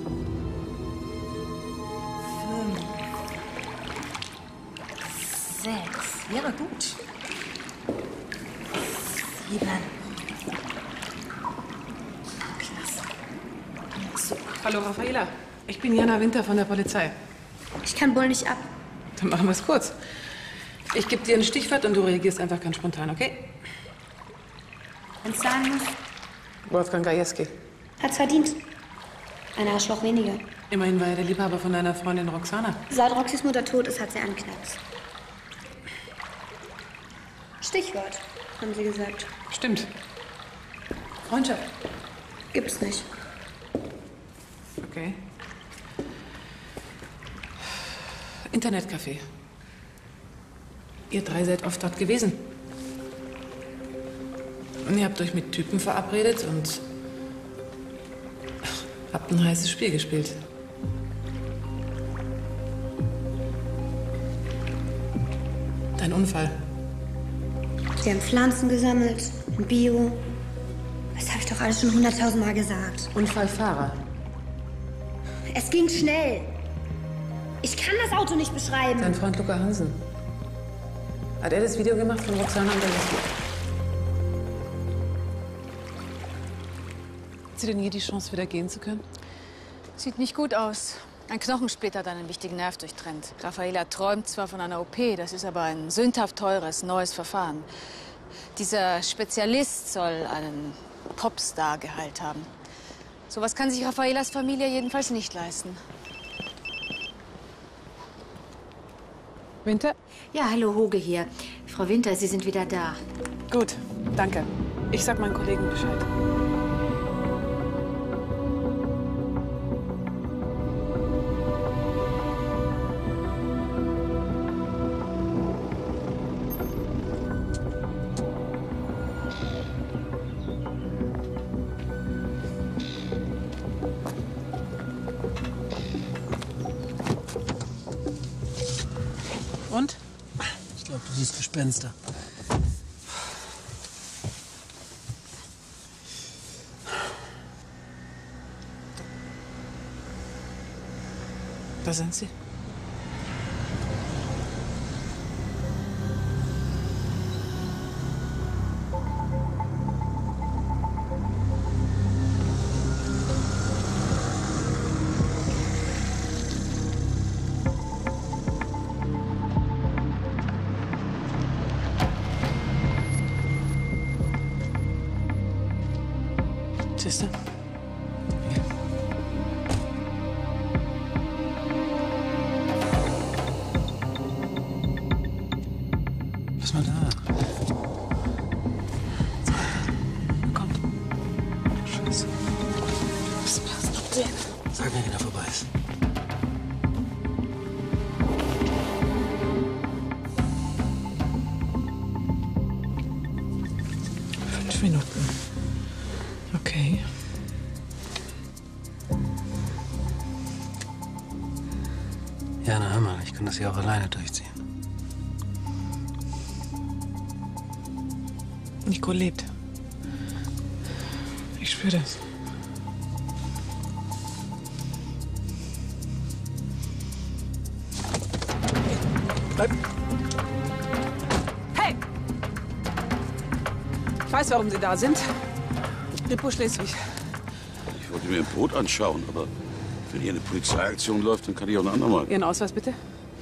5, 6. Wäre gut. 7. Klasse. Super.
Hallo, Raffaela. Ich bin Jana Winter von der Polizei.
Ich kann wohl nicht ab.
Dann machen wir es kurz. Ich gebe dir ein Stichwort und du reagierst einfach ganz spontan, okay?
Wenn es sein muss,
Wolfgang Gajewski.
hat's verdient. Ein Arschloch weniger.
Immerhin war er der Liebhaber von deiner Freundin Roxana.
Seit Roxys Mutter tot ist, hat sie anknapst. Stichwort, haben sie gesagt.
Stimmt. Freundschaft.
Gibt's nicht.
Okay. Internetcafé. Ihr 3 seid oft dort gewesen. Und ihr habt euch mit Typen verabredet und Habt ein heißes Spiel gespielt. Dein Unfall.
Sie haben Pflanzen gesammelt, im Bio. Das habe ich doch alles schon 100.000 Mal gesagt.
Unfallfahrer.
Es ging schnell. Ich kann das Auto nicht beschreiben.
Dein Freund Luca Hansen. Hat er das Video gemacht von Roxana und Gajewski? Hat sie denn je die Chance, wieder gehen zu können?
Sieht nicht gut aus. Ein Knochensplitter hat einen wichtigen Nerv durchtrennt. Raffaela träumt zwar von einer OP, das ist aber ein sündhaft teures, neues Verfahren. Dieser Spezialist soll einen Popstar-Gehalt haben. Sowas kann sich Raffaelas Familie jedenfalls nicht leisten.
Winter?
Ja, hallo, Hoge hier. Frau Winter, Sie sind wieder da.
Gut, danke. Ich sag meinen Kollegen Bescheid. Und?
Ich glaube, du siehst Gespenster.
Da sind sie. Siehst du?
Lass mal da.
Kommt.
Scheiße.
Was machst du denn?
Sag mir, wenn er vorbei ist.
Fünf Minuten. Okay.
Ja, na hör mal, ich kann das ja auch alleine durchziehen.
Nico lebt. Ich spüre das.
Bleib!
Hey! Ich weiß, warum Sie da sind. Repo Schleswig.
Ich wollte mir ein Boot anschauen, aber wenn hier eine Polizeiaktion läuft, dann kann ich auch ein andermal.
Ihren Ausweis bitte.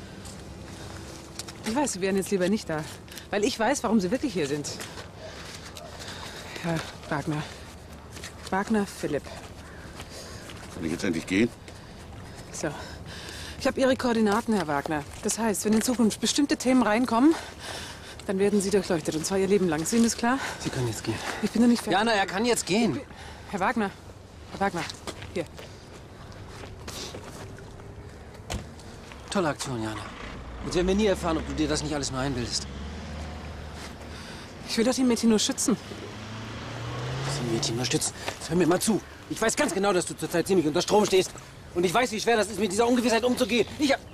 Ich weiß, Sie wären jetzt lieber nicht da. Weil ich weiß, warum Sie wirklich hier sind. Herr Wagner. Wagner Philipp.
Kann ich jetzt endlich gehen?
So. Ich habe Ihre Koordinaten, Herr Wagner. Das heißt, wenn in Zukunft bestimmte Themen reinkommen, dann werden Sie durchleuchtet. Und zwar Ihr Leben lang. Ist Ihnen das klar?
Sie können jetzt gehen.
Ich bin noch nicht fertig.
Jana, er kann jetzt gehen.
Herr Wagner. Herr Wagner. Hier.
Tolle Aktion, Jana. Jetzt werden wir nie erfahren, ob du dir das nicht alles nur einbildest.
Ich will doch die Mädchen nur schützen.
Die Mädchen unterstützen. Jetzt hör mir mal zu. Ich weiß ganz genau, dass du zurzeit ziemlich unter Strom stehst. Und ich weiß, wie schwer das ist, mit dieser Ungewissheit umzugehen.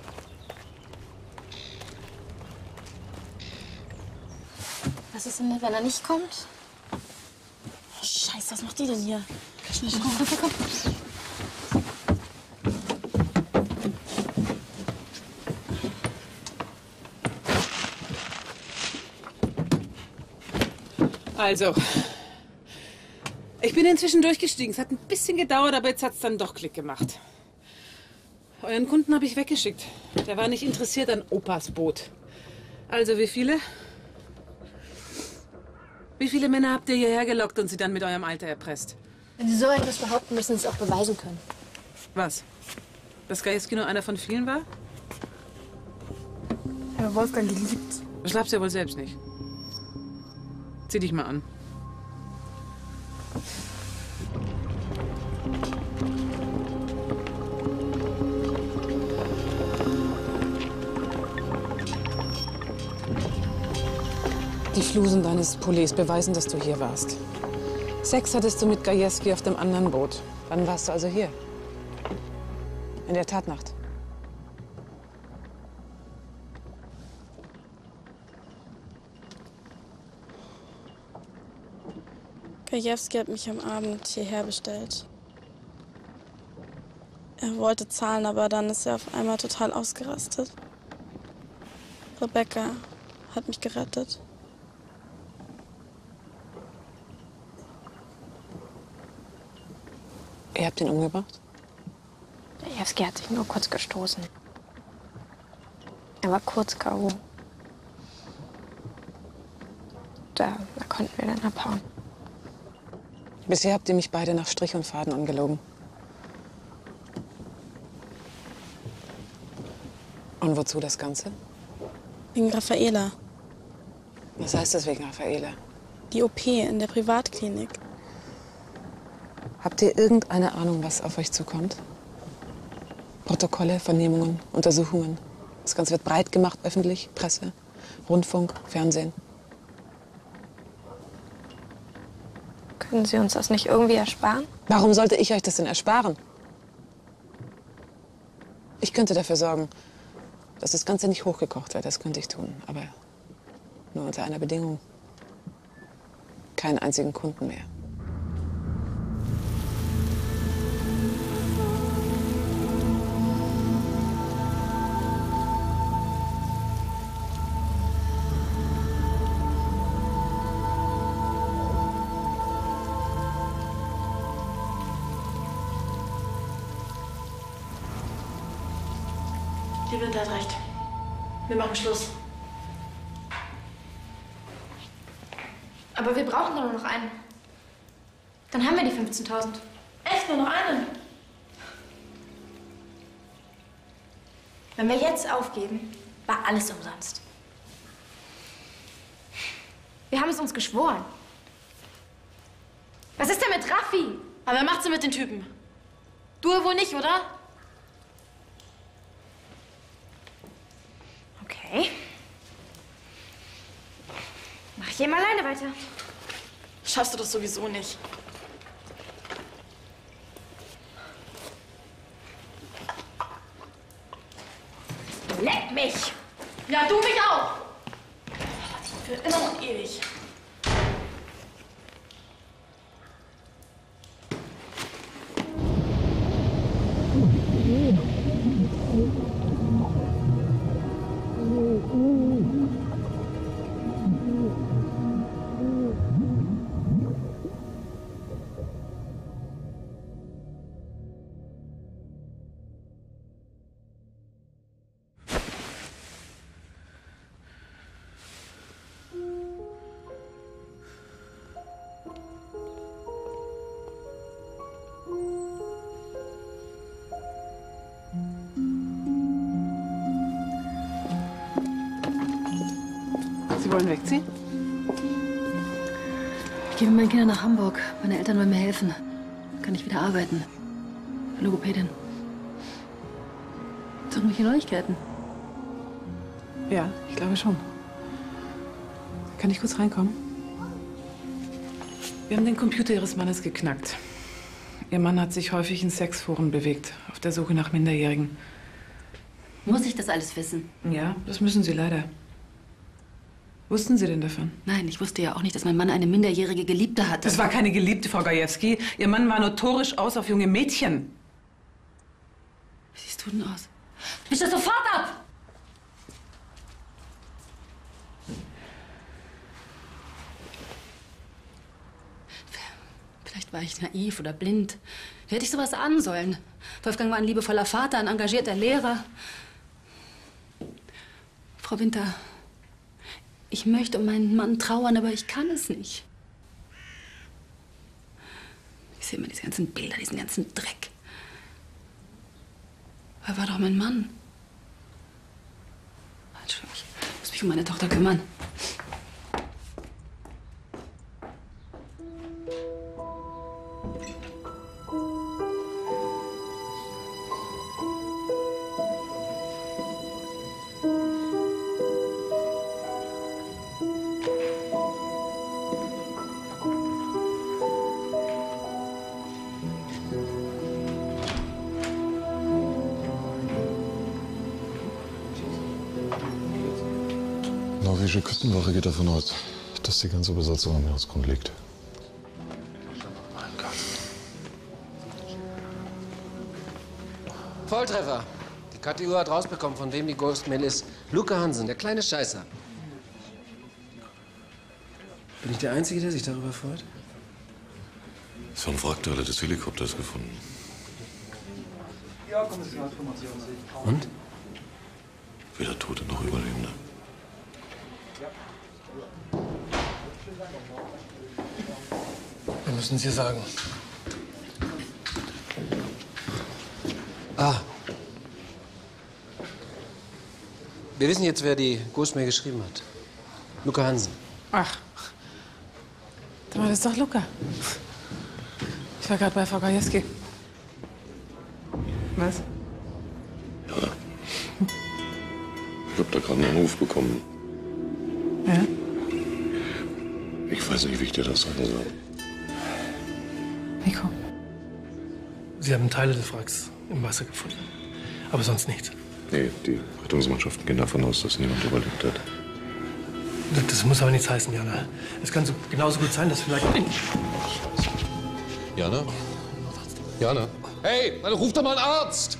Was ist denn, wenn er nicht kommt? Oh, Scheiße, was macht die denn hier? Schnell, schnell, komm.
Also, ich bin inzwischen durchgestiegen. Es hat ein bisschen gedauert, aber jetzt hat es dann doch Klick gemacht. Euren Kunden habe ich weggeschickt. Der war nicht interessiert an Opas Boot. Also, wie viele? Wie viele Männer habt ihr hierher gelockt und sie dann mit eurem Alter erpresst?
Wenn Sie so etwas behaupten, müssen Sie es auch beweisen können.
Was? Dass Gajewski nur einer von vielen war?
Herr Wolfgang geliebt.
Das glaubst du ja wohl selbst nicht. Zieh dich mal an. Die Flusen deines Poulets beweisen, dass du hier warst. Sex hattest du mit Gajewski auf dem anderen Boot. Wann warst du also hier? In der Tatnacht.
Gajewski hat mich am Abend hierher bestellt. Er wollte zahlen, aber dann ist er auf einmal total ausgerastet. Rebecca hat mich gerettet.
Ihr habt ihn umgebracht?
Gajewski hat sich nur kurz gestoßen. Er war kurz K.O. Da konnten wir dann abhauen.
Bisher habt ihr mich beide nach Strich und Faden angelogen. Und wozu das Ganze?
Wegen Raffaela.
Was heißt das wegen Raffaela?
Die OP in der Privatklinik.
Habt ihr irgendeine Ahnung, was auf euch zukommt? Protokolle, Vernehmungen, Untersuchungen. Das Ganze wird breit gemacht, öffentlich, Presse, Rundfunk, Fernsehen.
Können Sie uns das nicht irgendwie ersparen?
Warum sollte ich euch das denn ersparen? Ich könnte dafür sorgen, dass das Ganze nicht hochgekocht wird. Das könnte ich tun, aber nur unter einer Bedingung. Keinen einzigen Kunden mehr.
Die Winter hat recht. Wir machen Schluss.
Aber wir brauchen doch nur noch einen. Dann haben wir die 15.000.
Echt, nur noch einen?
Wenn wir jetzt aufgeben, war alles umsonst. Wir haben es uns geschworen. Was ist denn mit Raffi?
Aber wer macht sie mit den Typen? Du wohl nicht, oder?
Okay. Mach ich eben alleine weiter.
Schaffst du das sowieso nicht.
Leck mich!
Ja, du mich auch! Für immer und ewig.
Sie wollen wegziehen?
Ich gehe mit meinen Kindern nach Hamburg. Meine Eltern wollen mir helfen. Kann ich wieder arbeiten. Logopädin. Irgendwelche Neuigkeiten?
Ja, ich glaube schon. Kann ich kurz reinkommen? Wir haben den Computer Ihres Mannes geknackt. Ihr Mann hat sich häufig in Sexforen bewegt, auf der Suche nach Minderjährigen.
Muss ich das alles wissen?
Ja, das müssen Sie leider. Wussten Sie denn davon?
Nein, ich wusste ja auch nicht, dass mein Mann eine minderjährige Geliebte hatte.
Das war keine Geliebte, Frau Gajewski. Ihr Mann war notorisch aus auf junge Mädchen.
Wie siehst du denn aus? Wisch das sofort ab! Vielleicht war ich naiv oder blind. Wie hätte ich sowas ahnen sollen? Wolfgang war ein liebevoller Vater, ein engagierter Lehrer. Frau Winter, ich möchte um meinen Mann trauern, aber ich kann es nicht. Ich sehe immer diese ganzen Bilder, diesen ganzen Dreck. Er war doch mein Mann. Entschuldigung, ich muss mich um meine Tochter kümmern.
norwegische Küstenwache geht davon aus, dass die ganze Besatzung am Meeresgrund liegt.
Volltreffer. Die KTU hat rausbekommen, von wem die Ghostmail ist. Luca Hansen, der kleine Scheißer. Bin ich der Einzige, der sich darüber freut?
Es waren Wrackteile des Helikopters gefunden.
Und?
Weder Tote noch Überlebende.
Wir müssen es ihr sagen.
Ah. Wir wissen jetzt, wer die Ghostmail geschrieben hat. Luca Hansen.
Ach. Da war das doch Luca. Ich war gerade bei Frau Gajewski. Was?
Ja. Ich hab da gerade einen Anruf bekommen.
Ja?
Ich weiß nicht, wie ich dir das sagen soll.
Nico.
Sie haben Teile des Wracks im Wasser gefunden. Aber sonst nichts.
Nee, die Rettungsmannschaften gehen davon aus, dass niemand überlebt hat.
Das muss aber nichts heißen, Jana. Es kann genauso gut sein, dass vielleicht...
Jana? Jana?
Hey, dann ruf doch mal einen Arzt!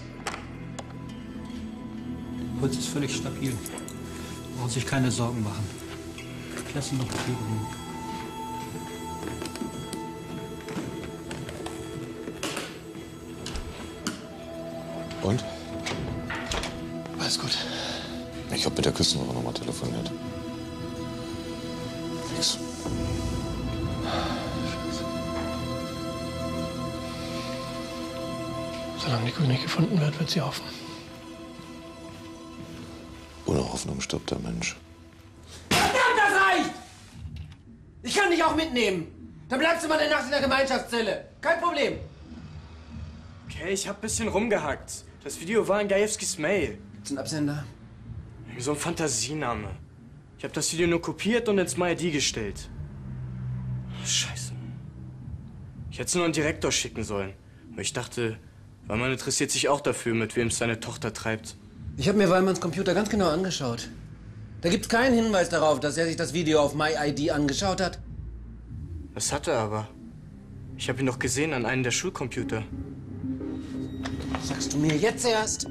Der Puls ist völlig stabil. Braucht sich keine Sorgen machen. Ich lasse ihn noch betätigen.
Und?
Alles gut.
Ich habe mit der Küstenwache noch mal telefoniert. Nix.
Solange Nico nicht gefunden wird, wird sie hoffen.
Ohne Hoffnung stirbt der Mensch.
Verdammt, das reicht! Ich kann dich auch mitnehmen. Dann bleibst du mal eine Nacht in der Gemeinschaftszelle. Kein Problem.
Okay, ich hab ein bisschen rumgehackt. Das Video war in Gajewskis Mail.
Das ist ein Absender.
So ein Fantasiename. Ich habe das Video nur kopiert und ins MyID gestellt. Scheiße. Ich hätte es nur an den Direktor schicken sollen. Aber ich dachte, Weimann interessiert sich auch dafür, mit wem es seine Tochter treibt.
Ich habe mir Weimanns Computer ganz genau angeschaut. Da gibt's keinen Hinweis darauf, dass er sich das Video auf MyID angeschaut hat.
Das hat er aber. Ich habe ihn doch gesehen an einem der Schulcomputer.
Sagst du mir jetzt erst?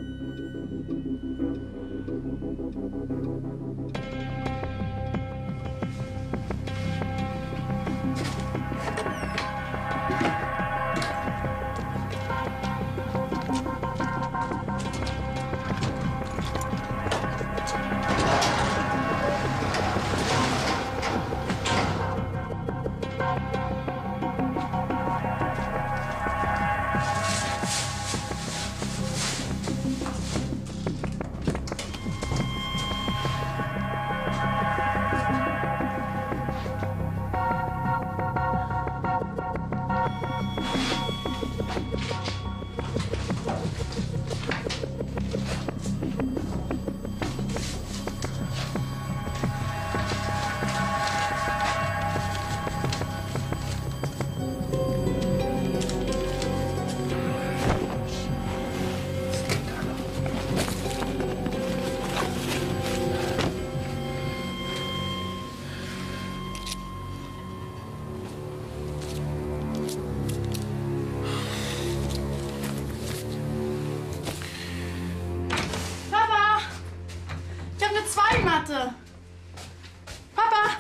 Mathe. Papa!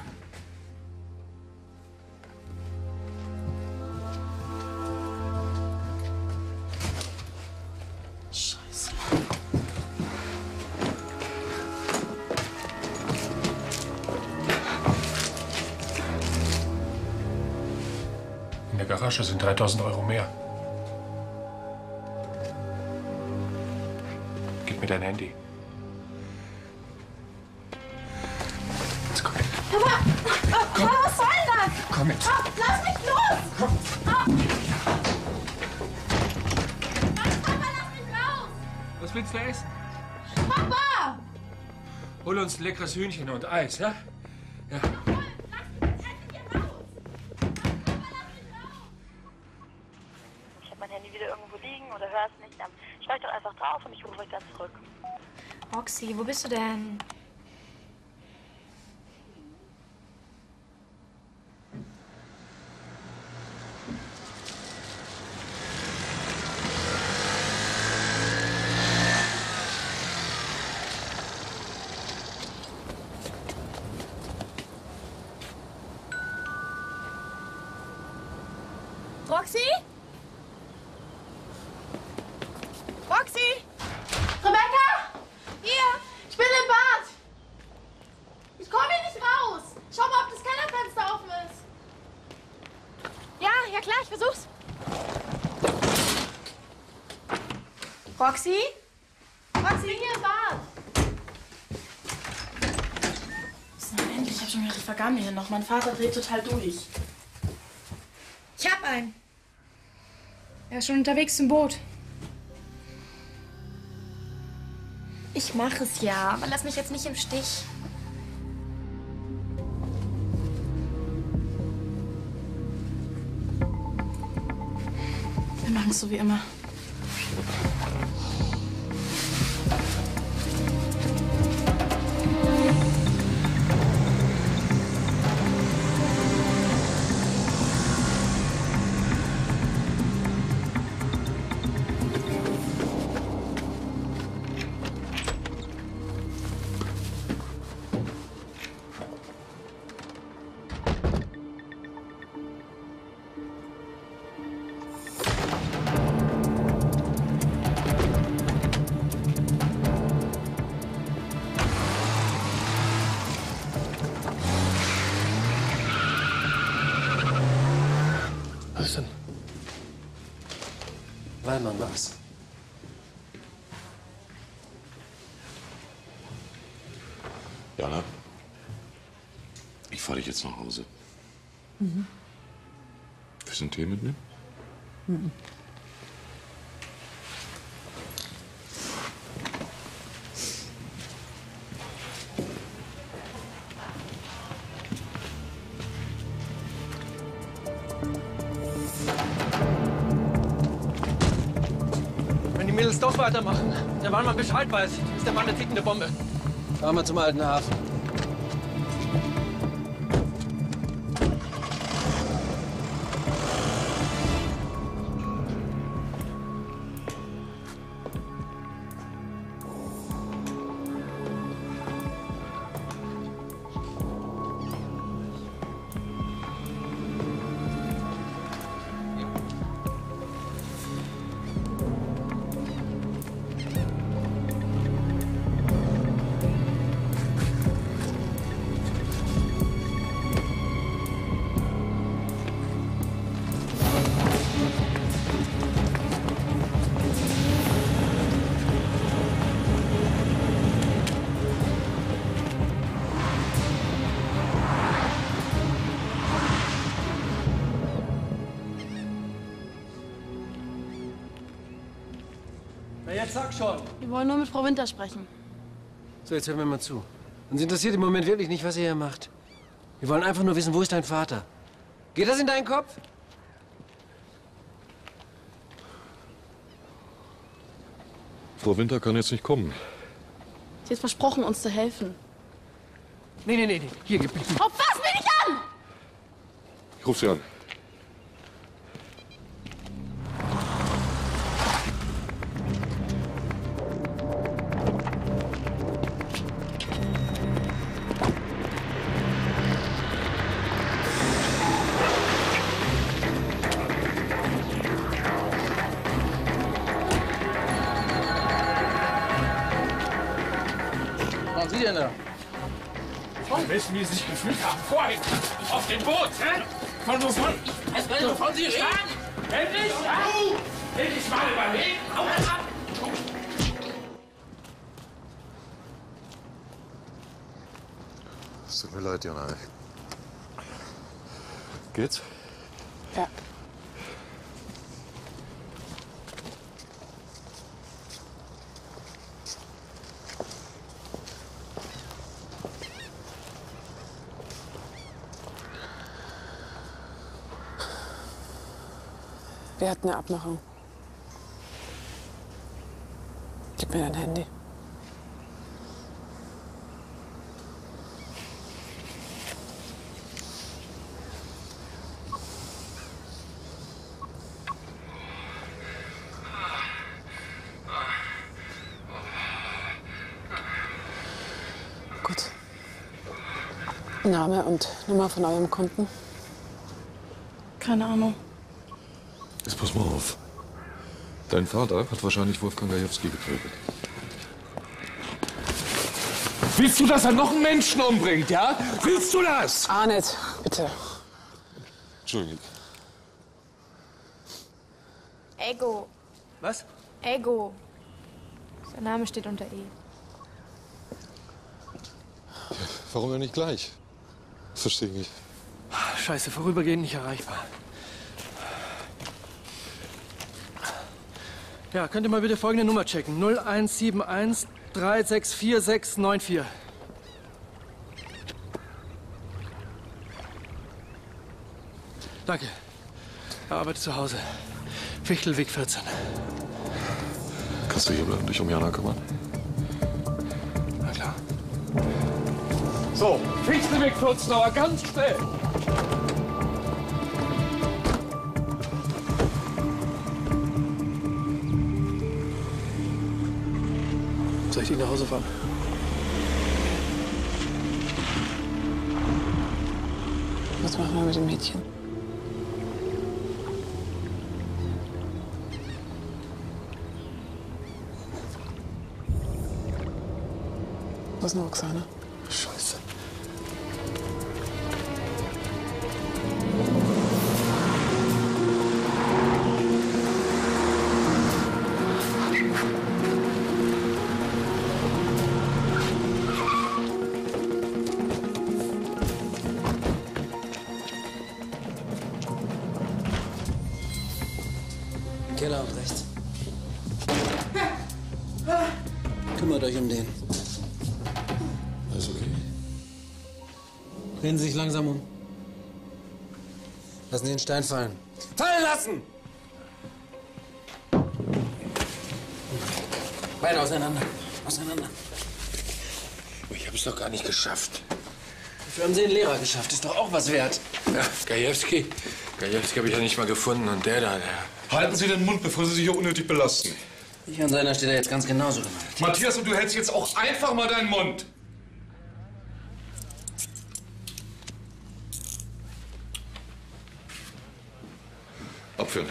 Scheiße.
In der Garage sind 3.000 Euro mehr. Gib mir dein Handy.
Papa! Papa, was soll das?
Komm mit.
Papa, lass mich los!
Komm.
Papa, lass mich raus!
Was willst du essen?
Papa!
Hol uns ein leckeres Hühnchen und Eis, ja? Ja.
Ich habe mein Handy wieder irgendwo liegen oder höre es nicht. Schreib doch einfach drauf und ich rufe euch dann zurück.
Roxy, wo bist du denn?
Roxy? Roxy? Rebecca? Hier, ich bin im Bad. Ich komme hier nicht raus. Schau mal, ob das Kellerfenster offen ist. Ja, klar, ich versuch's. Roxy? Roxy, hier im Bad. Endlich, ich hab schon gedacht, ich vergamme hier noch. Mein Vater dreht total durch.
Ich hab einen. Er ist schon unterwegs zum Boot.
Ich mache es ja, aber lass mich jetzt nicht im Stich.
Wir machen es so wie immer.
Was denn?
Wallmann war's.
Jana, ich fahre dich jetzt nach Hause.
Mhm.
Willst du einen Tee mitnehmen?
Mhm.
Wenn die Mädels doch weitermachen, der Wallmann Bescheid weiß, ist der Mann eine tickende Bombe.
Fahren wir zum alten Hafen.
Na jetzt sag schon.
Wir wollen nur mit Frau Winter sprechen.
So, jetzt hören wir mal zu. Uns interessiert im Moment wirklich nicht, was ihr hier macht. Wir wollen einfach nur wissen, wo ist dein Vater? Geht das in deinen Kopf?
Frau Winter kann jetzt nicht kommen.
Sie hat versprochen, uns zu helfen.
Nee. Hier, gib mir.
Oh, fass mich nicht an!
Ich ruf sie an.
Was machen Sie denn da?
Wir wissen, wie Sie sich gefühlt haben vorhin. Auf dem Boot, hä? Von wovon? Wovon Sie reden? Endlich? Ja? Endlich mal überlegen? Hau das ab!
Es tut mir leid, Jana. Geht's?
Ja.
Wir hatten eine Abmachung. Gib mir dein Handy. Gut. Name und Nummer von eurem Kunden?
Keine Ahnung.
Jetzt pass mal auf. Dein Vater hat wahrscheinlich Wolfgang Gajewski getötet.
Willst du, dass er noch einen Menschen umbringt, ja? Willst du das?
Arnett, bitte.
Entschuldigung.
Ego.
Was?
Ego. Sein Name steht unter E.
Warum ja nicht gleich? Das verstehe ich nicht.
Scheiße, vorübergehend nicht erreichbar. Ja, könnt ihr mal bitte folgende Nummer checken. 0171 364694. Danke. Er arbeitet zu Hause. Fichtelweg 14.
Kannst du hier bleiben und dich um Jana kümmern?
Na klar.
So, Fichtelweg 14, aber ganz schnell.
Soll ich dich nach Hause fahren?
Was machen wir mit dem Mädchen? Wo ist denn Roxane?
Scheiße.
Keller auf rechts. Kümmert euch um den.
Alles okay?
Drehen Sie sich langsam um. Lassen Sie den Stein fallen. Fallen lassen! Beide auseinander. Auseinander.
Ich hab's doch gar nicht geschafft.
Dafür haben Sie den Lehrer geschafft. Ist doch auch was wert.
Ja, Gajewski habe ich ja nicht mal gefunden. Und der da, der...
Halten Sie den Mund, bevor Sie sich hier unnötig belasten.
Ich an seiner Stelle jetzt ganz genauso gemacht.
Matthias, und du hältst jetzt auch einfach mal deinen Mund.
Abführen.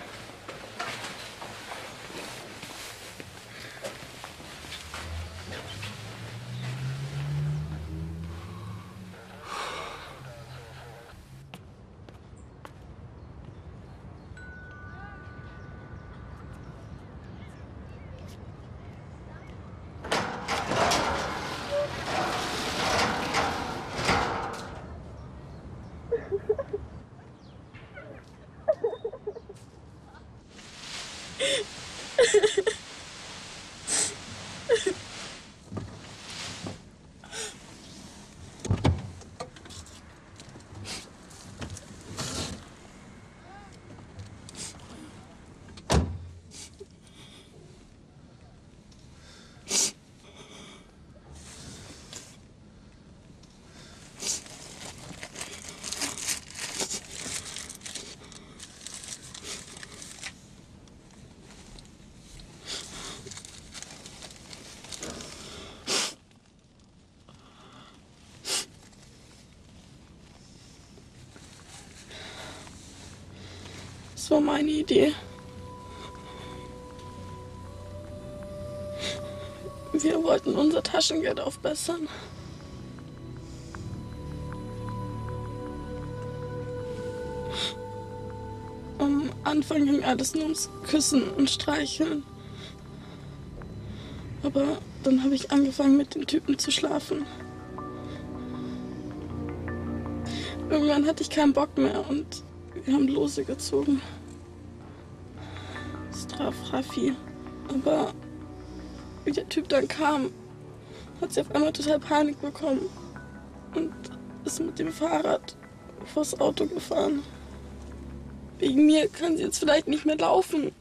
Das war meine Idee. Wir wollten unser Taschengeld aufbessern. Am Anfang ging alles nur ums Küssen und Streicheln. Aber dann habe ich angefangen, mit den Typen zu schlafen. Irgendwann hatte ich keinen Bock mehr und wir haben Lose gezogen. Das traf Raffi. Aber wie der Typ dann kam, hat sie auf einmal total Panik bekommen und ist mit dem Fahrrad vors Auto gefahren. Wegen mir kann sie jetzt vielleicht nicht mehr laufen.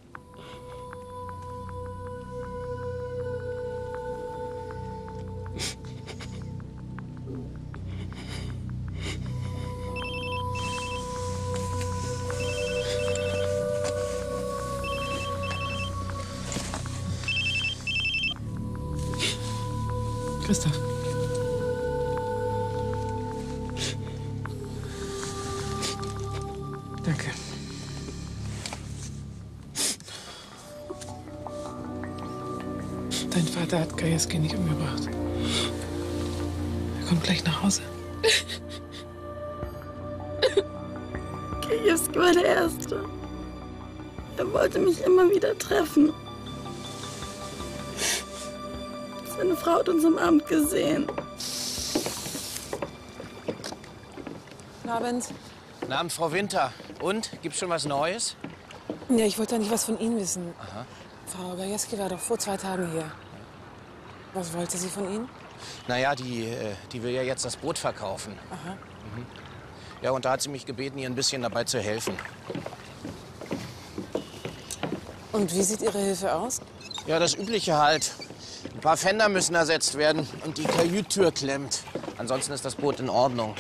Christoph. Danke. Dein Vater hat Gajewski nicht umgebracht. Er kommt gleich nach Hause.
Gajewski war der Erste. Er wollte mich immer wieder treffen. Seine Frau hat uns am Abend gesehen.
Guten Abend.
Guten Abend, Frau Winter. Und? Gibt's schon was Neues?
Ja, ich wollte eigentlich was von Ihnen wissen.
Aha.
Frau Gajewski war doch vor 2 Tagen hier. Was wollte sie von Ihnen?
Naja, die will ja jetzt das Boot verkaufen.
Aha.
Mhm. Ja, und da hat sie mich gebeten, ihr ein bisschen dabei zu helfen.
Und wie sieht Ihre Hilfe aus?
Ja, das Übliche halt. Ein paar Fender müssen ersetzt werden und die Kajüttür klemmt. Ansonsten ist das Boot in Ordnung.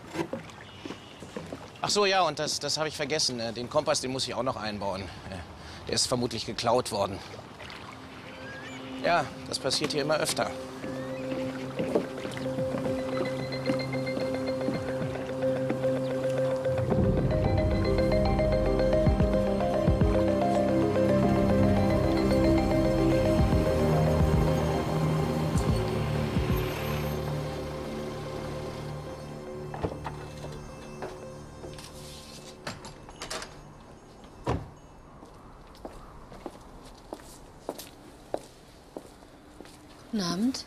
Ach so, ja, und das habe ich vergessen. Den Kompass, den muss ich auch noch einbauen. Der ist vermutlich geklaut worden. Ja, das passiert hier immer öfter.
Guten Abend.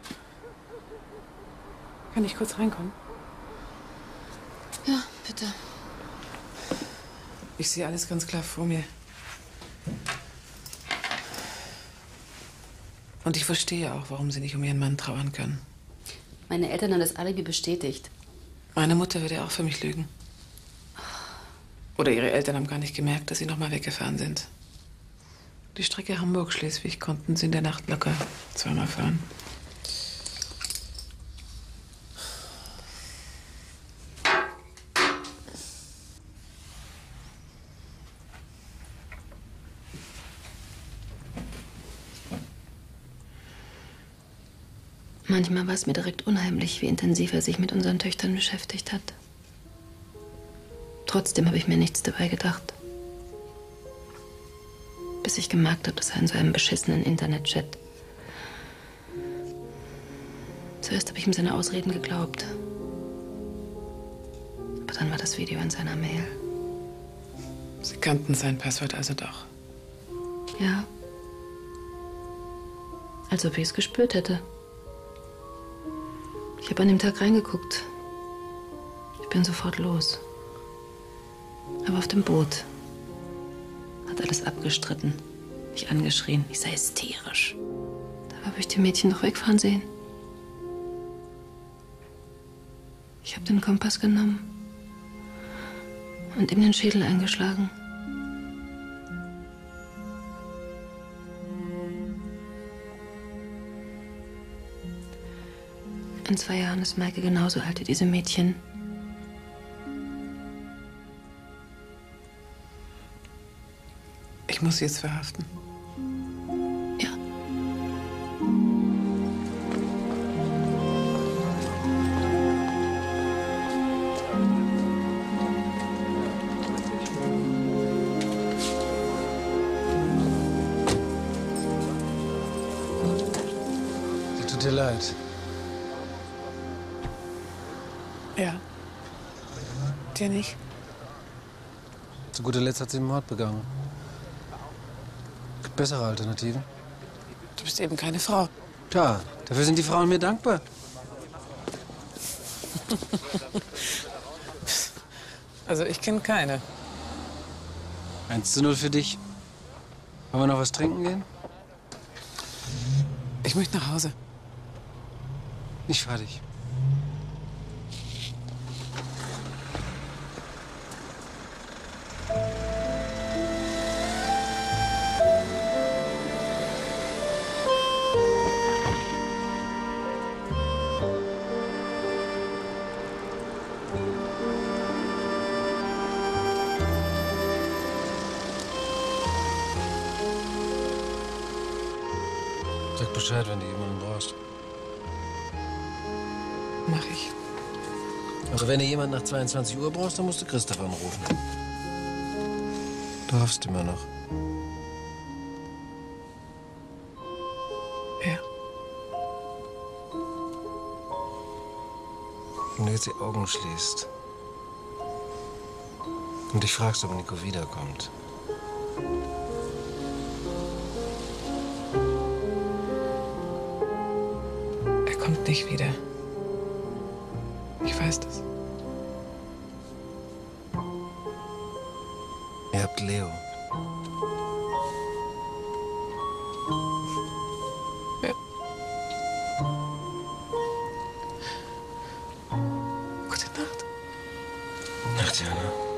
Kann ich kurz reinkommen?
Ja, bitte.
Ich sehe alles ganz klar vor mir. Und ich verstehe auch, warum Sie nicht um Ihren Mann trauern können.
Meine Eltern haben das Alibi bestätigt.
Meine Mutter würde auch für mich lügen. Oder Ihre Eltern haben gar nicht gemerkt, dass Sie noch mal weggefahren sind. Die Strecke Hamburg-Schleswig konnten Sie in der Nacht locker 2-mal fahren.
Manchmal war es mir direkt unheimlich, wie intensiv er sich mit unseren Töchtern beschäftigt hat. Trotzdem habe ich mir nichts dabei gedacht. Bis ich gemerkt habe, dass er in so einem beschissenen Internetchat. Zuerst habe ich ihm seine Ausreden geglaubt. Aber dann war das Video in seiner Mail.
Sie kannten sein Passwort also doch.
Ja. Als ob ich es gespürt hätte. Ich habe an dem Tag reingeguckt. Ich bin sofort los. Aber auf dem Boot hat alles abgestritten, mich angeschrien, ich sei hysterisch. Da habe ich die Mädchen noch wegfahren sehen. Ich habe den Kompass genommen und ihm den Schädel eingeschlagen. In 2 Jahren ist Maike genauso alt wie diese Mädchen.
Ich muss Sie jetzt verhaften.
Ja.
Tut dir leid.
Ja. Dir nicht?
Zu guter Letzt hat sie einen Mord begangen. Gibt bessere Alternativen?
Du bist eben keine Frau.
Tja, dafür sind die Frauen mir dankbar.
Also ich kenne keine.
1:0 für dich. Wollen wir noch was trinken gehen?
Ich möchte nach Hause.
Nicht fertig. Sag Bescheid, wenn du jemanden brauchst.
Mach ich.
Also wenn du jemanden nach 22 Uhr brauchst, dann musst du Christoph anrufen. Du hoffst immer noch. Wenn du jetzt die Augen schließt und dich fragst, ob Nico wiederkommt.
Er kommt nicht wieder. Ich weiß das.
Ihr habt Leo.
Ja. Gute Nacht.
Nacht, Jana.